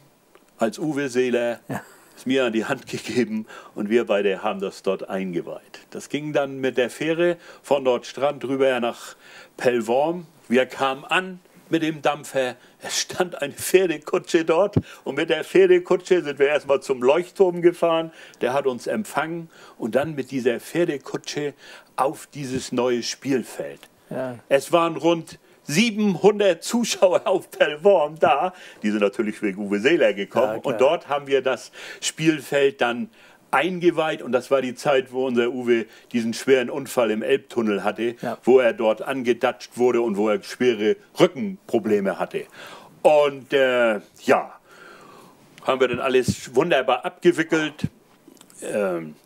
als Uwe Seeler ja. ist mir an die Hand gegeben und wir beide haben das dort eingeweiht. Das ging dann mit der Fähre von Nordstrand rüber nach Pellworm. Wir kamen an mit dem Dampfer, es stand eine Pferdekutsche dort und mit der Pferdekutsche sind wir erstmal zum Leuchtturm gefahren. Der hat uns empfangen und dann mit dieser Pferdekutsche auf dieses neue Spielfeld. Ja. Es waren rund siebenhundert Zuschauer auf Pellworm da. Die sind natürlich wegen Uwe Seeler gekommen. Ja, und dort haben wir das Spielfeld dann eingeweiht. Und das war die Zeit, wo unser Uwe diesen schweren Unfall im Elbtunnel hatte, ja. wo er dort angedatscht wurde und wo er schwere Rückenprobleme hatte. Und äh, ja, haben wir dann alles wunderbar abgewickelt. Ähm,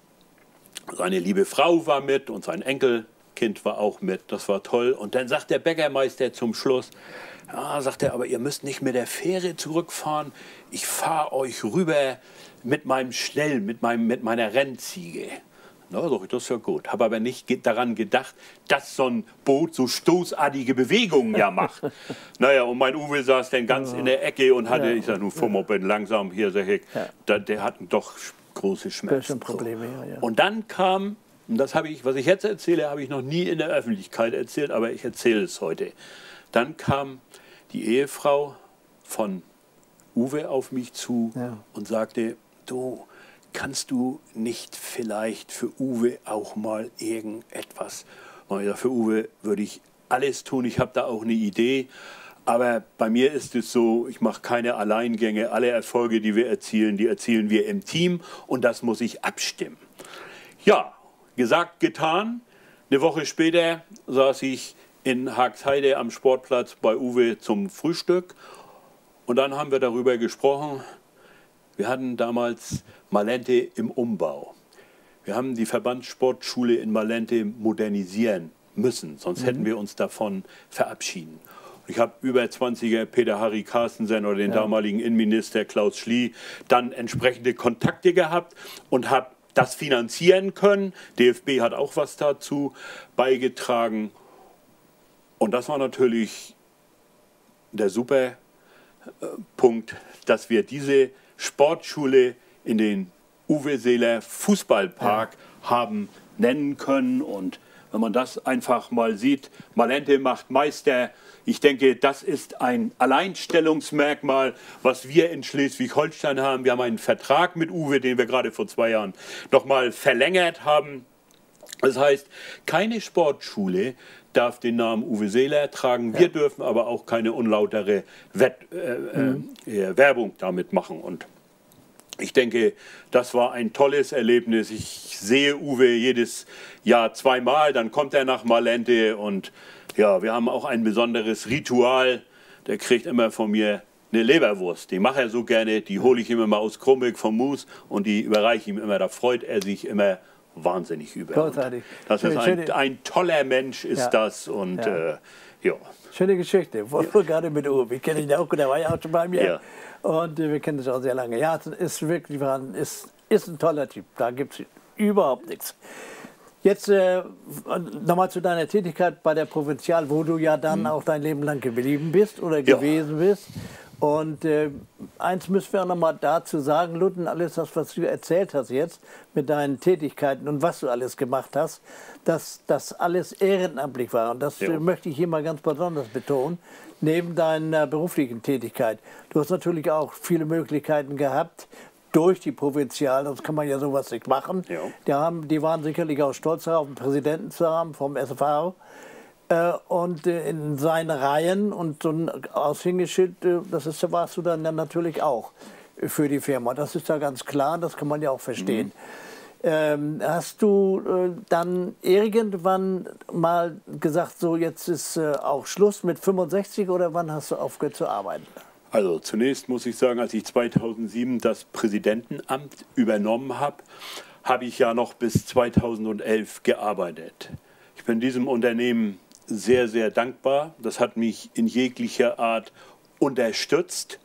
seine liebe Frau war mit und sein Enkel. Kind war auch mit, das war toll. Und dann sagt der Bäckermeister zum Schluss, ja, sagt er, aber ihr müsst nicht mit der Fähre zurückfahren, ich fahre euch rüber mit meinem Schnell, mit, meinem, mit meiner Rennziege. Na, doch, das ist ja gut. Habe aber nicht ge daran gedacht, dass so ein Boot so stoßartige Bewegungen ja macht. Naja, und mein Uwe saß dann ganz in der Ecke und hatte, ja. ich sage, nun fuhr mal bin langsam hier, sag ich, ja. da, der hat doch große Schmerzen. Probleme, ja, ja. Und dann kam, und das habe ich, was ich jetzt erzähle, habe ich noch nie in der Öffentlichkeit erzählt, aber ich erzähle es heute. Dann kam die Ehefrau von Uwe auf mich zu ja. und sagte, du, kannst du nicht vielleicht für Uwe auch mal irgendetwas? Und ich sage, für Uwe würde ich alles tun, ich habe da auch eine Idee. Aber bei mir ist es so, ich mache keine Alleingänge. Alle Erfolge, die wir erzielen, die erzielen wir im Team und das muss ich abstimmen. Ja, gesagt, getan. Eine Woche später saß ich in Haagsheide am Sportplatz bei Uwe zum Frühstück und dann haben wir darüber gesprochen. Wir hatten damals Malente im Umbau. Wir haben die Verbandssportschule in Malente modernisieren müssen, sonst mhm. hätten wir uns davon verabschieden. Ich habe über zwanziger Peter Harry Carstensen oder den ja. damaligen Innenminister Klaus Schlie dann entsprechende Kontakte gehabt und habe das finanzieren können. D F B hat auch was dazu beigetragen. Und das war natürlich der super äh, Punkt, dass wir diese Sportschule in den Uwe Seeler Fußballpark ja. haben nennen können. Und wenn man das einfach mal sieht, Malente macht Meister. Ich denke, das ist ein Alleinstellungsmerkmal, was wir in Schleswig-Holstein haben. Wir haben einen Vertrag mit Uwe, den wir gerade vor zwei Jahren nochmal verlängert haben. Das heißt, keine Sportschule darf den Namen Uwe Seeler tragen. Wir ja. dürfen aber auch keine unlautere Wett, äh, mhm. äh, Werbung damit machen. Und ich denke, das war ein tolles Erlebnis. Ich sehe Uwe jedes Jahr zweimal, dann kommt er nach Malente und ja, wir haben auch ein besonderes Ritual. Der kriegt immer von mir eine Leberwurst. Die mache er so gerne, die hole ich ihm immer aus Krumbeck vom Mus und die überreiche ich ihm immer. Da freut er sich immer wahnsinnig über. Großartig. Das ist ein, ein toller Mensch, ist ja. das. Und ja. Äh, ja. Schöne Geschichte. Wo, wo gerade mit Uwe. Ich kenne ihn auch, der war ja auch schon bei mir. Ja. Und äh, wir kennen das auch sehr lange. Ja, ist wirklich ist, ist ein toller Typ. Da gibt es überhaupt nichts. Jetzt äh, nochmal zu deiner Tätigkeit bei der Provinzial, wo du ja dann mhm. auch dein Leben lang geblieben bist oder ja. gewesen bist. Und äh, eins müssen wir auch noch mal dazu sagen, Lutten, alles das, was du erzählt hast jetzt mit deinen Tätigkeiten und was du alles gemacht hast, dass das alles ehrenamtlich war. Und das ja. äh, möchte ich hier mal ganz besonders betonen, neben deiner beruflichen Tätigkeit. Du hast natürlich auch viele Möglichkeiten gehabt durch die Provinzial, sonst kann man ja sowas nicht machen. Ja. Die, haben, die waren sicherlich auch stolz darauf, einen Präsidenten zu haben vom S F V. Und in seinen Reihen und so ein Aushängeschild, das ist, warst du dann natürlich auch für die Firma. Das ist ja ganz klar, das kann man ja auch verstehen. Mhm. Ähm, hast du äh, dann irgendwann mal gesagt, so jetzt ist äh, auch Schluss mit fünfundsechzig oder wann hast du aufgehört zu arbeiten? Also zunächst muss ich sagen, als ich zweitausendsieben das Präsidentenamt übernommen habe, habe ich ja noch bis zweitausendelf gearbeitet. Ich bin diesem Unternehmen sehr, sehr dankbar. Das hat mich in jeglicher Art unterstützt.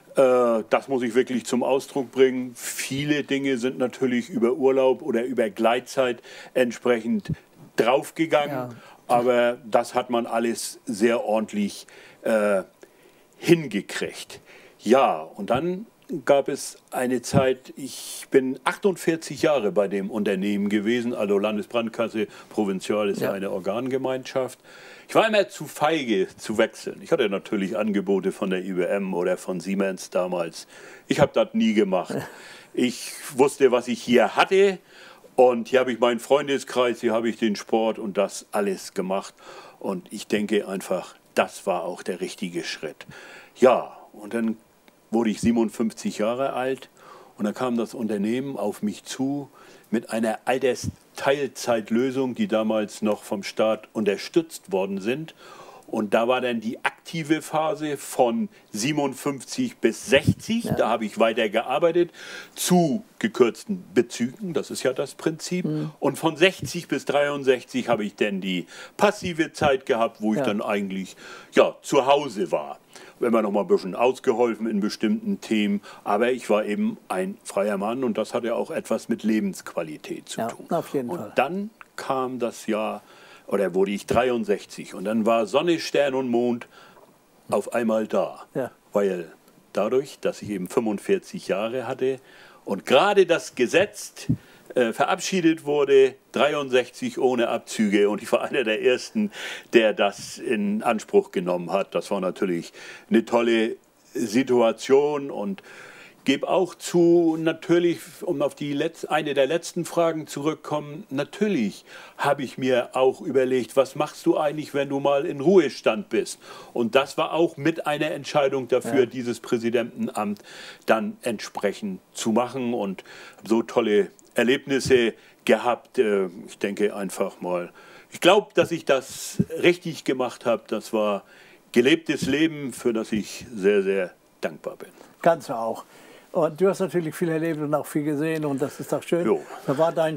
Äh, das muss ich wirklich zum Ausdruck bringen. Viele Dinge sind natürlich über Urlaub oder über Gleitzeit entsprechend draufgegangen. Ja. Aber das hat man alles sehr ordentlich äh, hingekriegt. Ja, und dann gab es eine Zeit, ich bin achtundvierzig Jahre bei dem Unternehmen gewesen, also Landesbrandkasse, Provinzial ist ja eine Organgemeinschaft. Ich war immer zu feige zu wechseln. Ich hatte natürlich Angebote von der I B M oder von Siemens damals. Ich habe das nie gemacht. Ich wusste, was ich hier hatte und hier habe ich meinen Freundeskreis, hier habe ich den Sport und das alles gemacht. Und ich denke einfach, das war auch der richtige Schritt. Ja, und dann wurde ich siebenundfünfzig Jahre alt und dann kam das Unternehmen auf mich zu mit einer Altersteilzeitlösung, die damals noch vom Staat unterstützt worden sind. Und da war dann die aktive Phase von siebenundfünfzig bis sechzig, ja. Da habe ich weiter gearbeitet, zu gekürzten Bezügen, das ist ja das Prinzip. Mhm. Und von sechzig bis dreiundsechzig habe ich dann die passive Zeit gehabt, wo ich ja. dann eigentlich ja, zu Hause war. Immer noch mal ein bisschen ausgeholfen in bestimmten Themen, aber ich war eben ein freier Mann und das hatte auch etwas mit Lebensqualität zu ja, tun. Auf jeden und Fall. Dann kam das Jahr, oder wurde ich dreiundsechzig und dann war Sonne, Stern und Mond auf einmal da, ja. weil dadurch, dass ich eben fünfundvierzig Jahre hatte und gerade das Gesetz äh, verabschiedet wurde, dreiundsechzig ohne Abzüge und ich war einer der Ersten, der das in Anspruch genommen hat. Das war natürlich eine tolle Situation und gebe auch zu, natürlich, um auf die Letz-, eine der letzten Fragen zurückzukommen, natürlich habe ich mir auch überlegt, was machst du eigentlich, wenn du mal in Ruhestand bist? Und das war auch mit einer Entscheidung dafür, ja. dieses Präsidentenamt dann entsprechend zu machen und so tolle Erlebnisse gehabt. Ich denke einfach mal, ich glaube, dass ich das richtig gemacht habe. Das war gelebtes Leben, für das ich sehr, sehr dankbar bin. Kannst du auch. Und du hast natürlich viel erlebt und auch viel gesehen und das ist doch schön. Jo. Da war dein Schritt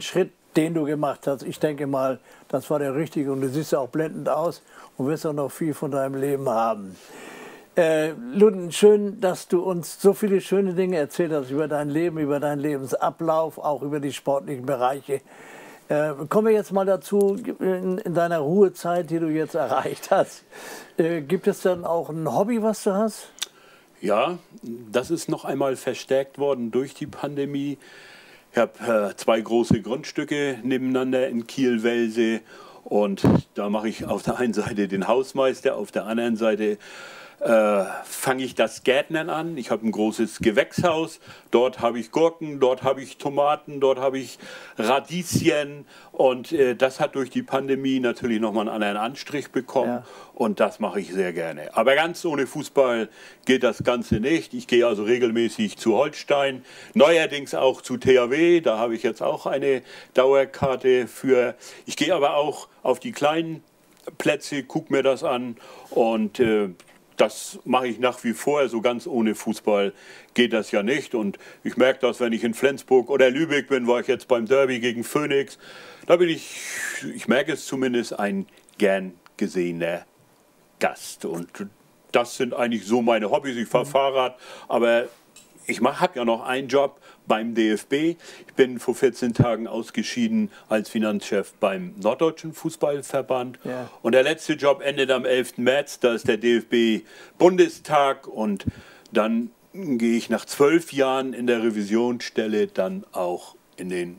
den du gemacht hast. Ich denke mal, das war der richtige und du siehst ja auch blendend aus und wirst auch noch viel von deinem Leben haben. Äh, Luden, schön, dass du uns so viele schöne Dinge erzählt hast über dein Leben, über deinen Lebensablauf, auch über die sportlichen Bereiche. Äh, kommen wir jetzt mal dazu, in, in deiner Ruhezeit, die du jetzt erreicht hast, äh, gibt es dann auch ein Hobby, was du hast? Ja, das ist noch einmal verstärkt worden durch die Pandemie. Ich habe äh, zwei große Grundstücke nebeneinander in Kiel-Welse und da mache ich auf der einen Seite den Hausmeister, auf der anderen Seite äh, fange ich das Gärtnern an. Ich habe ein großes Gewächshaus, dort habe ich Gurken, dort habe ich Tomaten, dort habe ich Radieschen und äh, das hat durch die Pandemie natürlich nochmal einen anderen Anstrich bekommen ja. Und das mache ich sehr gerne. Aber ganz ohne Fußball geht das Ganze nicht. Ich gehe also regelmäßig zu Holstein, neuerdings auch zu T H W, da habe ich jetzt auch eine Dauerkarte für. Ich gehe aber auch auf die kleinen Plätze, gucke mir das an und äh, das mache ich nach wie vor, so ganz ohne Fußball geht das ja nicht. Und ich merke das, wenn ich in Flensburg oder Lübeck bin, war ich jetzt beim Derby gegen Phoenix. Da bin ich, ich merke es zumindest, ein gern gesehener Gast. Und das sind eigentlich so meine Hobbys. Ich fahre Fahrrad, aber ich habe ja noch einen Job beim D F B. Ich bin vor vierzehn Tagen ausgeschieden als Finanzchef beim Norddeutschen Fußballverband. Ja. Und der letzte Job endet am elften März. Da ist der D F B-Bundestag. Und dann gehe ich nach zwölf Jahren in der Revisionsstelle dann auch in den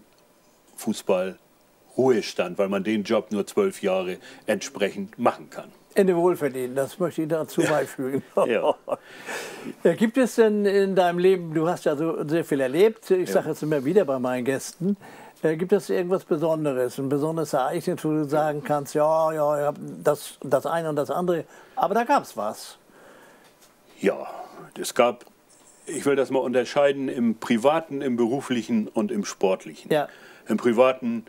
Fußballruhestand, weil man den Job nur zwölf Jahre entsprechend machen kann. Ende wohlverdienen, das möchte ich dazu beifügen. Ja. Gibt es denn in deinem Leben, du hast ja so sehr viel erlebt, ich ja. sage jetzt immer wieder bei meinen Gästen, gibt es irgendwas Besonderes, ein besonderes Ereignis, wo du sagen kannst, ja, ja, das, das eine und das andere, aber da gab es was. Ja, es gab, ich will das mal unterscheiden, im Privaten, im Beruflichen und im Sportlichen. Ja. Im Privaten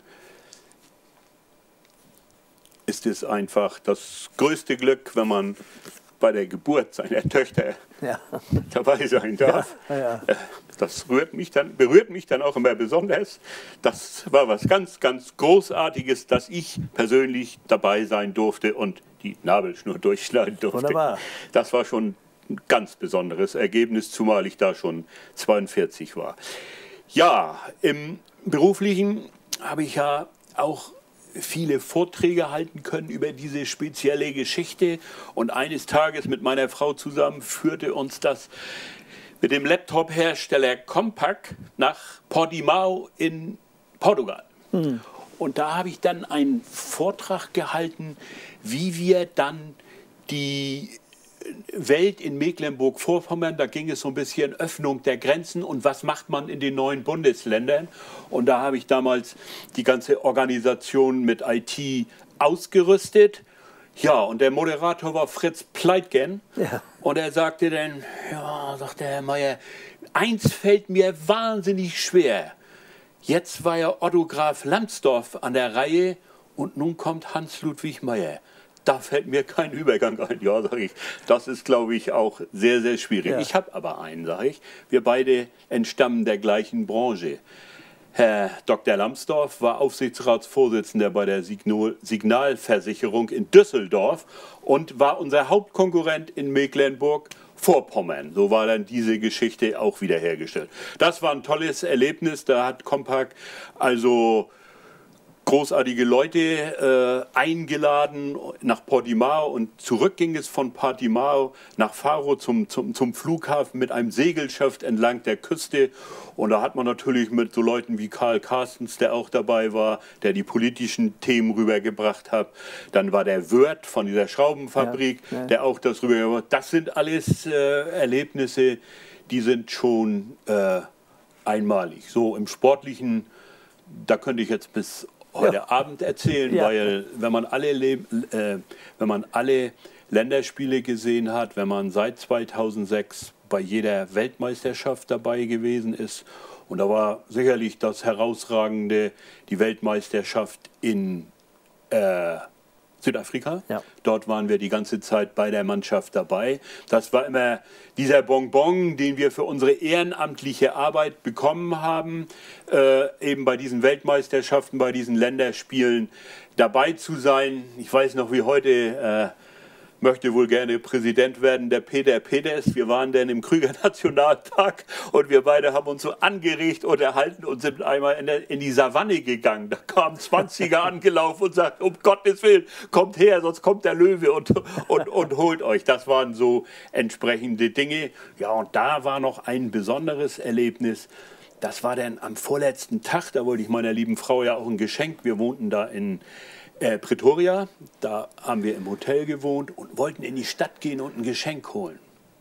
ist es einfach das größte Glück, wenn man bei der Geburt seiner Töchter ja. dabei sein darf. Ja, ja. Das rührt mich dann, berührt mich dann auch immer besonders. Das war was ganz, ganz Großartiges, dass ich persönlich dabei sein durfte und die Nabelschnur durchschneiden durfte. Wunderbar. Das war schon ein ganz besonderes Ergebnis, zumal ich da schon zweiundvierzig war. Ja, im Beruflichen habe ich ja auch viele Vorträge halten können über diese spezielle Geschichte. Und eines Tages mit meiner Frau zusammen führte uns das mit dem Laptop-Hersteller Compaq nach Portimao in Portugal. Mhm. Und da habe ich dann einen Vortrag gehalten, wie wir dann die Welt in Mecklenburg-Vorpommern, da ging es so ein bisschen Öffnung der Grenzen und was macht man in den neuen Bundesländern. Und da habe ich damals die ganze Organisation mit I T ausgerüstet. Ja, und der Moderator war Fritz Pleitgen. Ja. Und er sagte dann, ja, sagt der Herr Meier, eins fällt mir wahnsinnig schwer. Jetzt war ja Otto Graf Lambsdorff an der Reihe und nun kommt Hans-Ludwig Meier. Da fällt mir kein Übergang ein. Ja, sage ich, das ist, glaube ich, auch sehr, sehr schwierig. Ja. Ich habe aber einen, sage ich. Wir beide entstammen der gleichen Branche. Herr Doktor Lambsdorff war Aufsichtsratsvorsitzender bei der Signalversicherung in Düsseldorf und war unser Hauptkonkurrent in Mecklenburg-Vorpommern. So war dann diese Geschichte auch wiederhergestellt. Das war ein tolles Erlebnis. Da hat Compaq also großartige Leute äh, eingeladen nach Portimao und zurück ging es von Portimao nach Faro zum, zum, zum Flughafen mit einem Segelschiff entlang der Küste. Und da hat man natürlich mit so Leuten wie Karl Carstens, der auch dabei war, der die politischen Themen rübergebracht hat. Dann war der Wörth von dieser Schraubenfabrik, ja, ja. der auch das rübergebracht hat. Das sind alles äh, Erlebnisse, die sind schon äh, einmalig. So im Sportlichen, da könnte ich jetzt bis heute ja. Abend erzählen, ja. weil wenn man alle Le äh, wenn man alle Länderspiele gesehen hat, wenn man seit zweitausendsechs bei jeder Weltmeisterschaft dabei gewesen ist, und da war sicherlich das Herausragende die Weltmeisterschaft in äh, Südafrika. Ja. Dort waren wir die ganze Zeit bei der Mannschaft dabei. Das war immer dieser Bonbon, den wir für unsere ehrenamtliche Arbeit bekommen haben, äh, eben bei diesen Weltmeisterschaften, bei diesen Länderspielen dabei zu sein. Ich weiß noch, wie heute äh, möchte wohl gerne Präsident werden, der Peter Peters. Wir waren dann im Krüger Nationalpark und wir beide haben uns so angeregt unterhalten und sind einmal in, der, in die Savanne gegangen. Da kamen zwanziger angelaufen und sagten, um Gottes Willen, kommt her, sonst kommt der Löwe und, und, und holt euch. Das waren so entsprechende Dinge. Ja, und da war noch ein besonderes Erlebnis. Das war dann am vorletzten Tag, da wollte ich meiner lieben Frau ja auch ein Geschenk. Wir wohnten da in Äh, Pretoria, da haben wir im Hotel gewohnt und wollten in die Stadt gehen und ein Geschenk holen.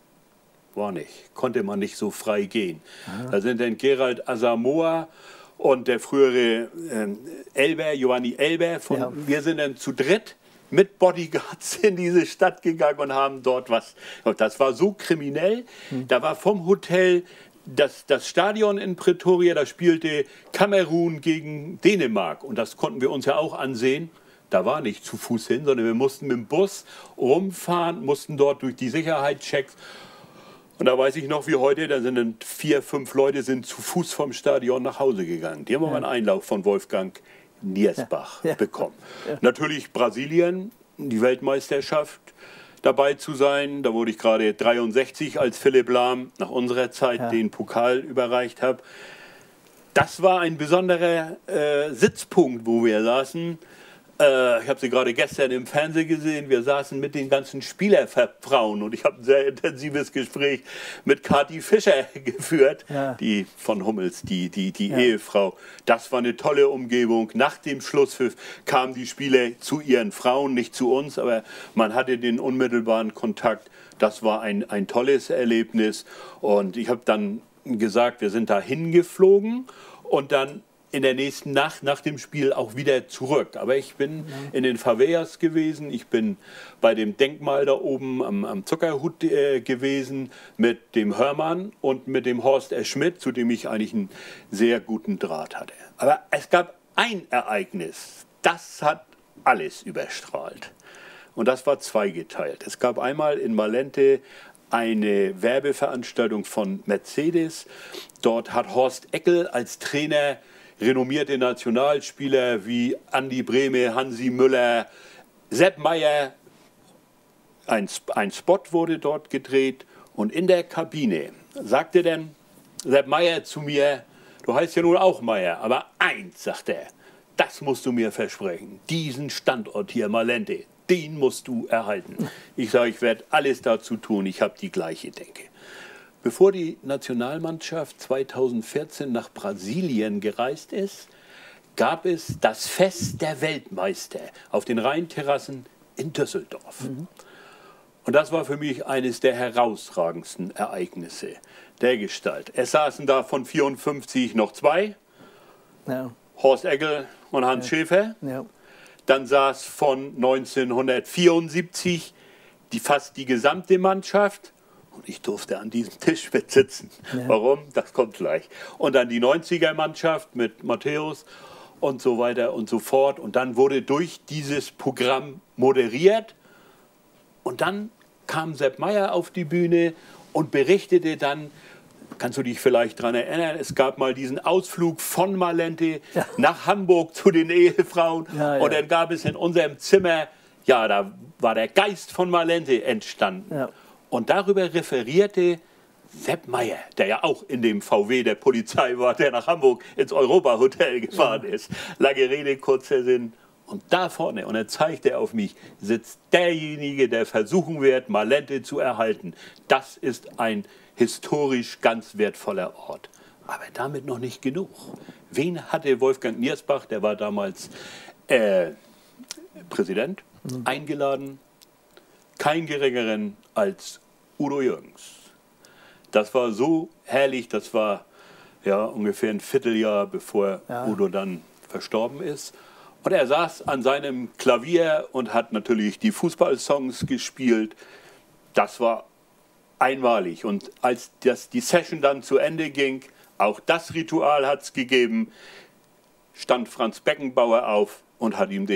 War nicht, konnte man nicht so frei gehen. Aha. Da sind dann Gerald Asamoah und der frühere äh, Elber, Giovanni Elber, von, ja. wir sind dann zu dritt mit Bodyguards in diese Stadt gegangen und haben dort was. Das war so kriminell, hm. da war vom Hotel Das, das Stadion in Pretoria, da spielte Kamerun gegen Dänemark und das konnten wir uns ja auch ansehen. Da war nicht zu Fuß hin, sondern wir mussten mit dem Bus rumfahren, mussten dort durch die Sicherheitschecks. Und da weiß ich noch wie heute, da sind dann vier, fünf Leute sind zu Fuß vom Stadion nach Hause gegangen. Die haben ja. einen Einlauf von Wolfgang Niersbach ja. Ja. bekommen. Ja. Natürlich Brasilien, die Weltmeisterschaft. Dabei zu sein. Da wurde ich gerade dreiundsechzig, als Philipp Lahm nach unserer Zeit ja. den Pokal überreicht hat. Das war ein besonderer äh, Sitzpunkt, wo wir saßen. Äh, ich habe sie gerade gestern im Fernsehen gesehen. Wir saßen mit den ganzen Spielerfrauen und ich habe ein sehr intensives Gespräch mit Kathi Fischer geführt, ja. die von Hummels, die, die, die ja. Ehefrau. Das war eine tolle Umgebung. Nach dem Schlusspfiff kamen die Spieler zu ihren Frauen, nicht zu uns, aber man hatte den unmittelbaren Kontakt. Das war ein, ein tolles Erlebnis und ich habe dann gesagt, wir sind da hingeflogen und dann in der nächsten Nacht nach dem Spiel auch wieder zurück. Aber ich bin ja. in den Favelas gewesen, ich bin bei dem Denkmal da oben am, am Zuckerhut äh, gewesen mit dem Hörmann und mit dem Horst R. Schmidt, zu dem ich eigentlich einen sehr guten Draht hatte. Aber es gab ein Ereignis, das hat alles überstrahlt. Und das war zweigeteilt. Es gab einmal in Malente eine Werbeveranstaltung von Mercedes. Dort hat Horst Eckel als Trainer renommierte Nationalspieler wie Andi Brehme, Hansi Müller, Sepp Maier. Ein, ein Spot wurde dort gedreht und in der Kabine sagte dann Sepp Maier zu mir, du heißt ja nun auch Maier, aber eins, sagt er, das musst du mir versprechen, diesen Standort hier, Malente, den musst du erhalten. Ich sage, ich werde alles dazu tun, ich habe die gleiche Denke. Bevor die Nationalmannschaft zweitausendvierzehn nach Brasilien gereist ist, gab es das Fest der Weltmeister auf den Rheinterrassen in Düsseldorf. Mhm. Und das war für mich eines der herausragendsten Ereignisse der Gestalt. Es saßen da von vierundfünfzig noch zwei, ja. Horst Eckel und Hans ja. Schäfer. Ja. Dann saß von neunzehnhundertvierundsiebzig die, fast die gesamte Mannschaft. Und ich durfte an diesem Tisch mit sitzen. Ja. Warum? Das kommt gleich. Und dann die neunziger-Mannschaft mit Matthäus und so weiter und so fort. Und dann wurde durch dieses Programm moderiert. Und dann kam Sepp Maier auf die Bühne und berichtete dann, kannst du dich vielleicht daran erinnern, es gab mal diesen Ausflug von Malente ja. nach Hamburg zu den Ehefrauen. Ja, ja. Und dann gab es in unserem Zimmer, ja, da war der Geist von Malente entstanden. Ja. Und darüber referierte Sepp Maier, der ja auch in dem V W der Polizei war, der nach Hamburg ins Europa-Hotel gefahren ist. Lange Rede, kurzer Sinn. Und da vorne, und er zeigte auf mich, sitzt derjenige, der versuchen wird, Malente zu erhalten. Das ist ein historisch ganz wertvoller Ort. Aber damit noch nicht genug. Wen hatte Wolfgang Niersbach, der war damals äh, Präsident, mhm. eingeladen? Kein geringeren als Udo Jürgens. Das war so herrlich, das war ja ungefähr ein Vierteljahr, bevor ja. Udo dann verstorben ist. Und er saß an seinem Klavier und hat natürlich die Fußballsongs gespielt. Das war einmalig. Und als das, die Session dann zu Ende ging, auch das Ritual hat es gegeben, stand Franz Beckenbauer auf und hat ihm den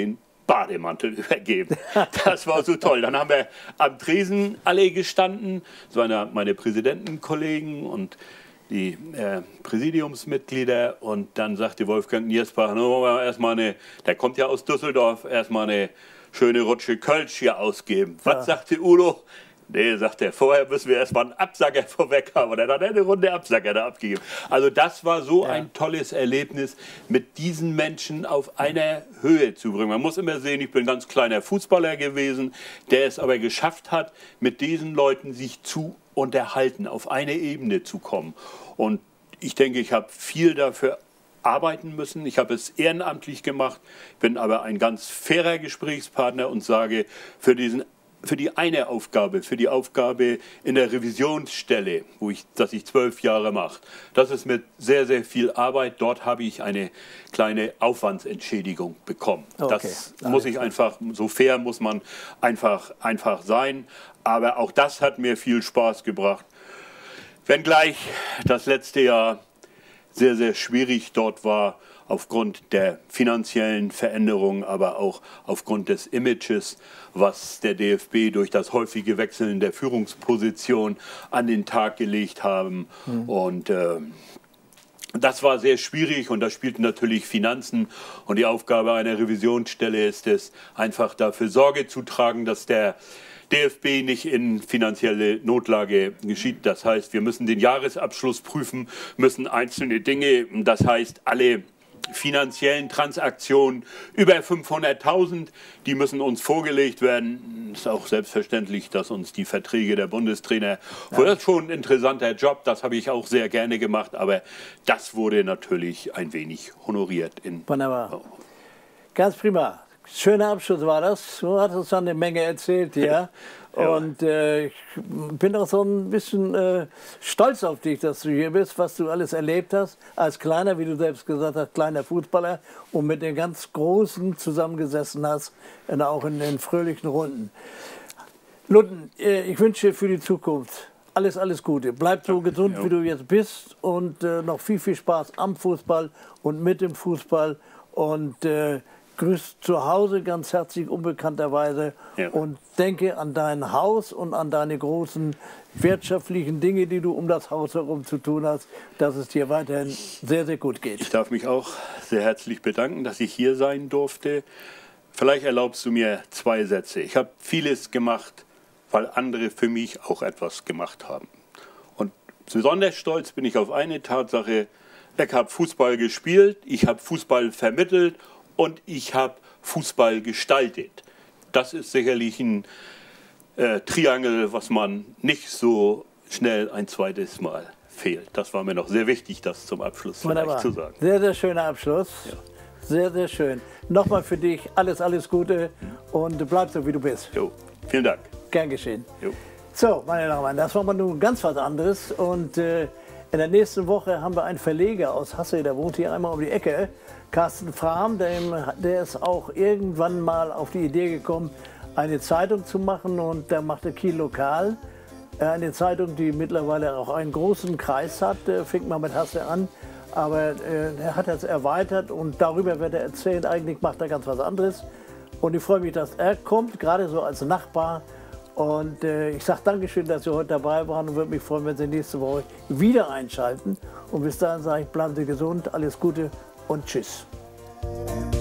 Bademantel übergeben. Das war so toll. Dann haben wir am Tresen alle gestanden, das waren meine Präsidentenkollegen und die äh, Präsidiumsmitglieder, und dann sagte Wolfgang Niersbach, no, erstmal eine, der kommt ja aus Düsseldorf, erstmal eine schöne Rutsche Kölsch hier ausgeben. Ja. Was sagte Udo? Nee, sagt er, vorher müssen wir erstmal einen Absacker vorweg haben. Und dann hat er eine Runde Absacker da abgegeben. Also das war so ja. ein tolles Erlebnis, mit diesen Menschen auf einer Höhe zu bringen. Man muss immer sehen, ich bin ein ganz kleiner Fußballer gewesen, der es aber geschafft hat, mit diesen Leuten sich zu unterhalten, auf eine Ebene zu kommen. Und ich denke, ich habe viel dafür arbeiten müssen. Ich habe es ehrenamtlich gemacht, bin aber ein ganz fairer Gesprächspartner und sage, für diesen Für die eine Aufgabe, für die Aufgabe in der Revisionsstelle, wo ich, das ich zwölf Jahre mache, das ist mit sehr, sehr viel Arbeit. Dort habe ich eine kleine Aufwandsentschädigung bekommen. Okay. Das muss ich einfach, so fair muss man einfach, einfach sein. Aber auch das hat mir viel Spaß gebracht. Wenngleich das letzte Jahr sehr, sehr schwierig dort war, aufgrund der finanziellen Veränderungen, aber auch aufgrund des Images, was der D F B durch das häufige Wechseln der Führungsposition an den Tag gelegt haben. Mhm. Und äh, das war sehr schwierig, und da spielten natürlich Finanzen, und die Aufgabe einer Revisionsstelle ist es, einfach dafür Sorge zu tragen, dass der D F B nicht in finanzielle Notlage geschieht. Das heißt, wir müssen den Jahresabschluss prüfen, müssen einzelne Dinge, das heißt alle finanziellen Transaktionen über fünfhunderttausend, die müssen uns vorgelegt werden. Es ist auch selbstverständlich, dass uns die Verträge der Bundestrainer, ja. das ist schon ein interessanter Job, das habe ich auch sehr gerne gemacht, aber das wurde natürlich ein wenig honoriert. In Wunderbar. Oh. Ganz prima. Schöner Abschluss war das. Du hast uns dann eine Menge erzählt, ja. Ja. Und äh, ich bin auch so ein bisschen äh, stolz auf dich, dass du hier bist, was du alles erlebt hast. Als kleiner, wie du selbst gesagt hast, kleiner Fußballer, und mit den ganz Großen zusammengesessen hast, und auch in den fröhlichen Runden. Lunden, äh, ich wünsche dir für die Zukunft alles, alles Gute. Bleib so gesund, ja. wie du jetzt bist, und äh, noch viel, viel Spaß am Fußball und mit dem Fußball. Und äh, grüß zu Hause ganz herzlich, unbekannterweise, ja. und denke an dein Haus und an deine großen wirtschaftlichen Dinge, die du um das Haus herum zu tun hast, dass es dir weiterhin sehr, sehr gut geht. Ich darf mich auch sehr herzlich bedanken, dass ich hier sein durfte. Vielleicht erlaubst du mir zwei Sätze. Ich habe vieles gemacht, weil andere für mich auch etwas gemacht haben. Und besonders stolz bin ich auf eine Tatsache: Ich habe Fußball gespielt, ich habe Fußball vermittelt, und ich habe Fußball gestaltet. Das ist sicherlich ein äh, Triangel, was man nicht so schnell ein zweites Mal fehlt. Das war mir noch sehr wichtig, das zum Abschluss vielleicht zu sagen. Sehr, sehr schöner Abschluss. Ja. Sehr, sehr schön. Nochmal für dich alles, alles Gute, und bleib so, wie du bist. Jo, vielen Dank. Gern geschehen. Jo. So, meine Damen und Herren, das war mal nun ganz was anderes. Und äh, in der nächsten Woche haben wir einen Verleger aus Hassel, der wohnt hier einmal um die Ecke. Carsten Frahm, der, der ist auch irgendwann mal auf die Idee gekommen, eine Zeitung zu machen, und der machte Kiel Lokal. Eine Zeitung, die mittlerweile auch einen großen Kreis hat, fängt mal mit Hassel an, aber äh, er hat das erweitert, und darüber wird er erzählen. Eigentlich macht er ganz was anderes, und ich freue mich, dass er kommt, gerade so als Nachbar. Und äh, ich sage Dankeschön, dass Sie heute dabei waren, und würde mich freuen, wenn Sie nächste Woche wieder einschalten. Und bis dahin sage ich, bleiben Sie gesund, alles Gute und tschüss.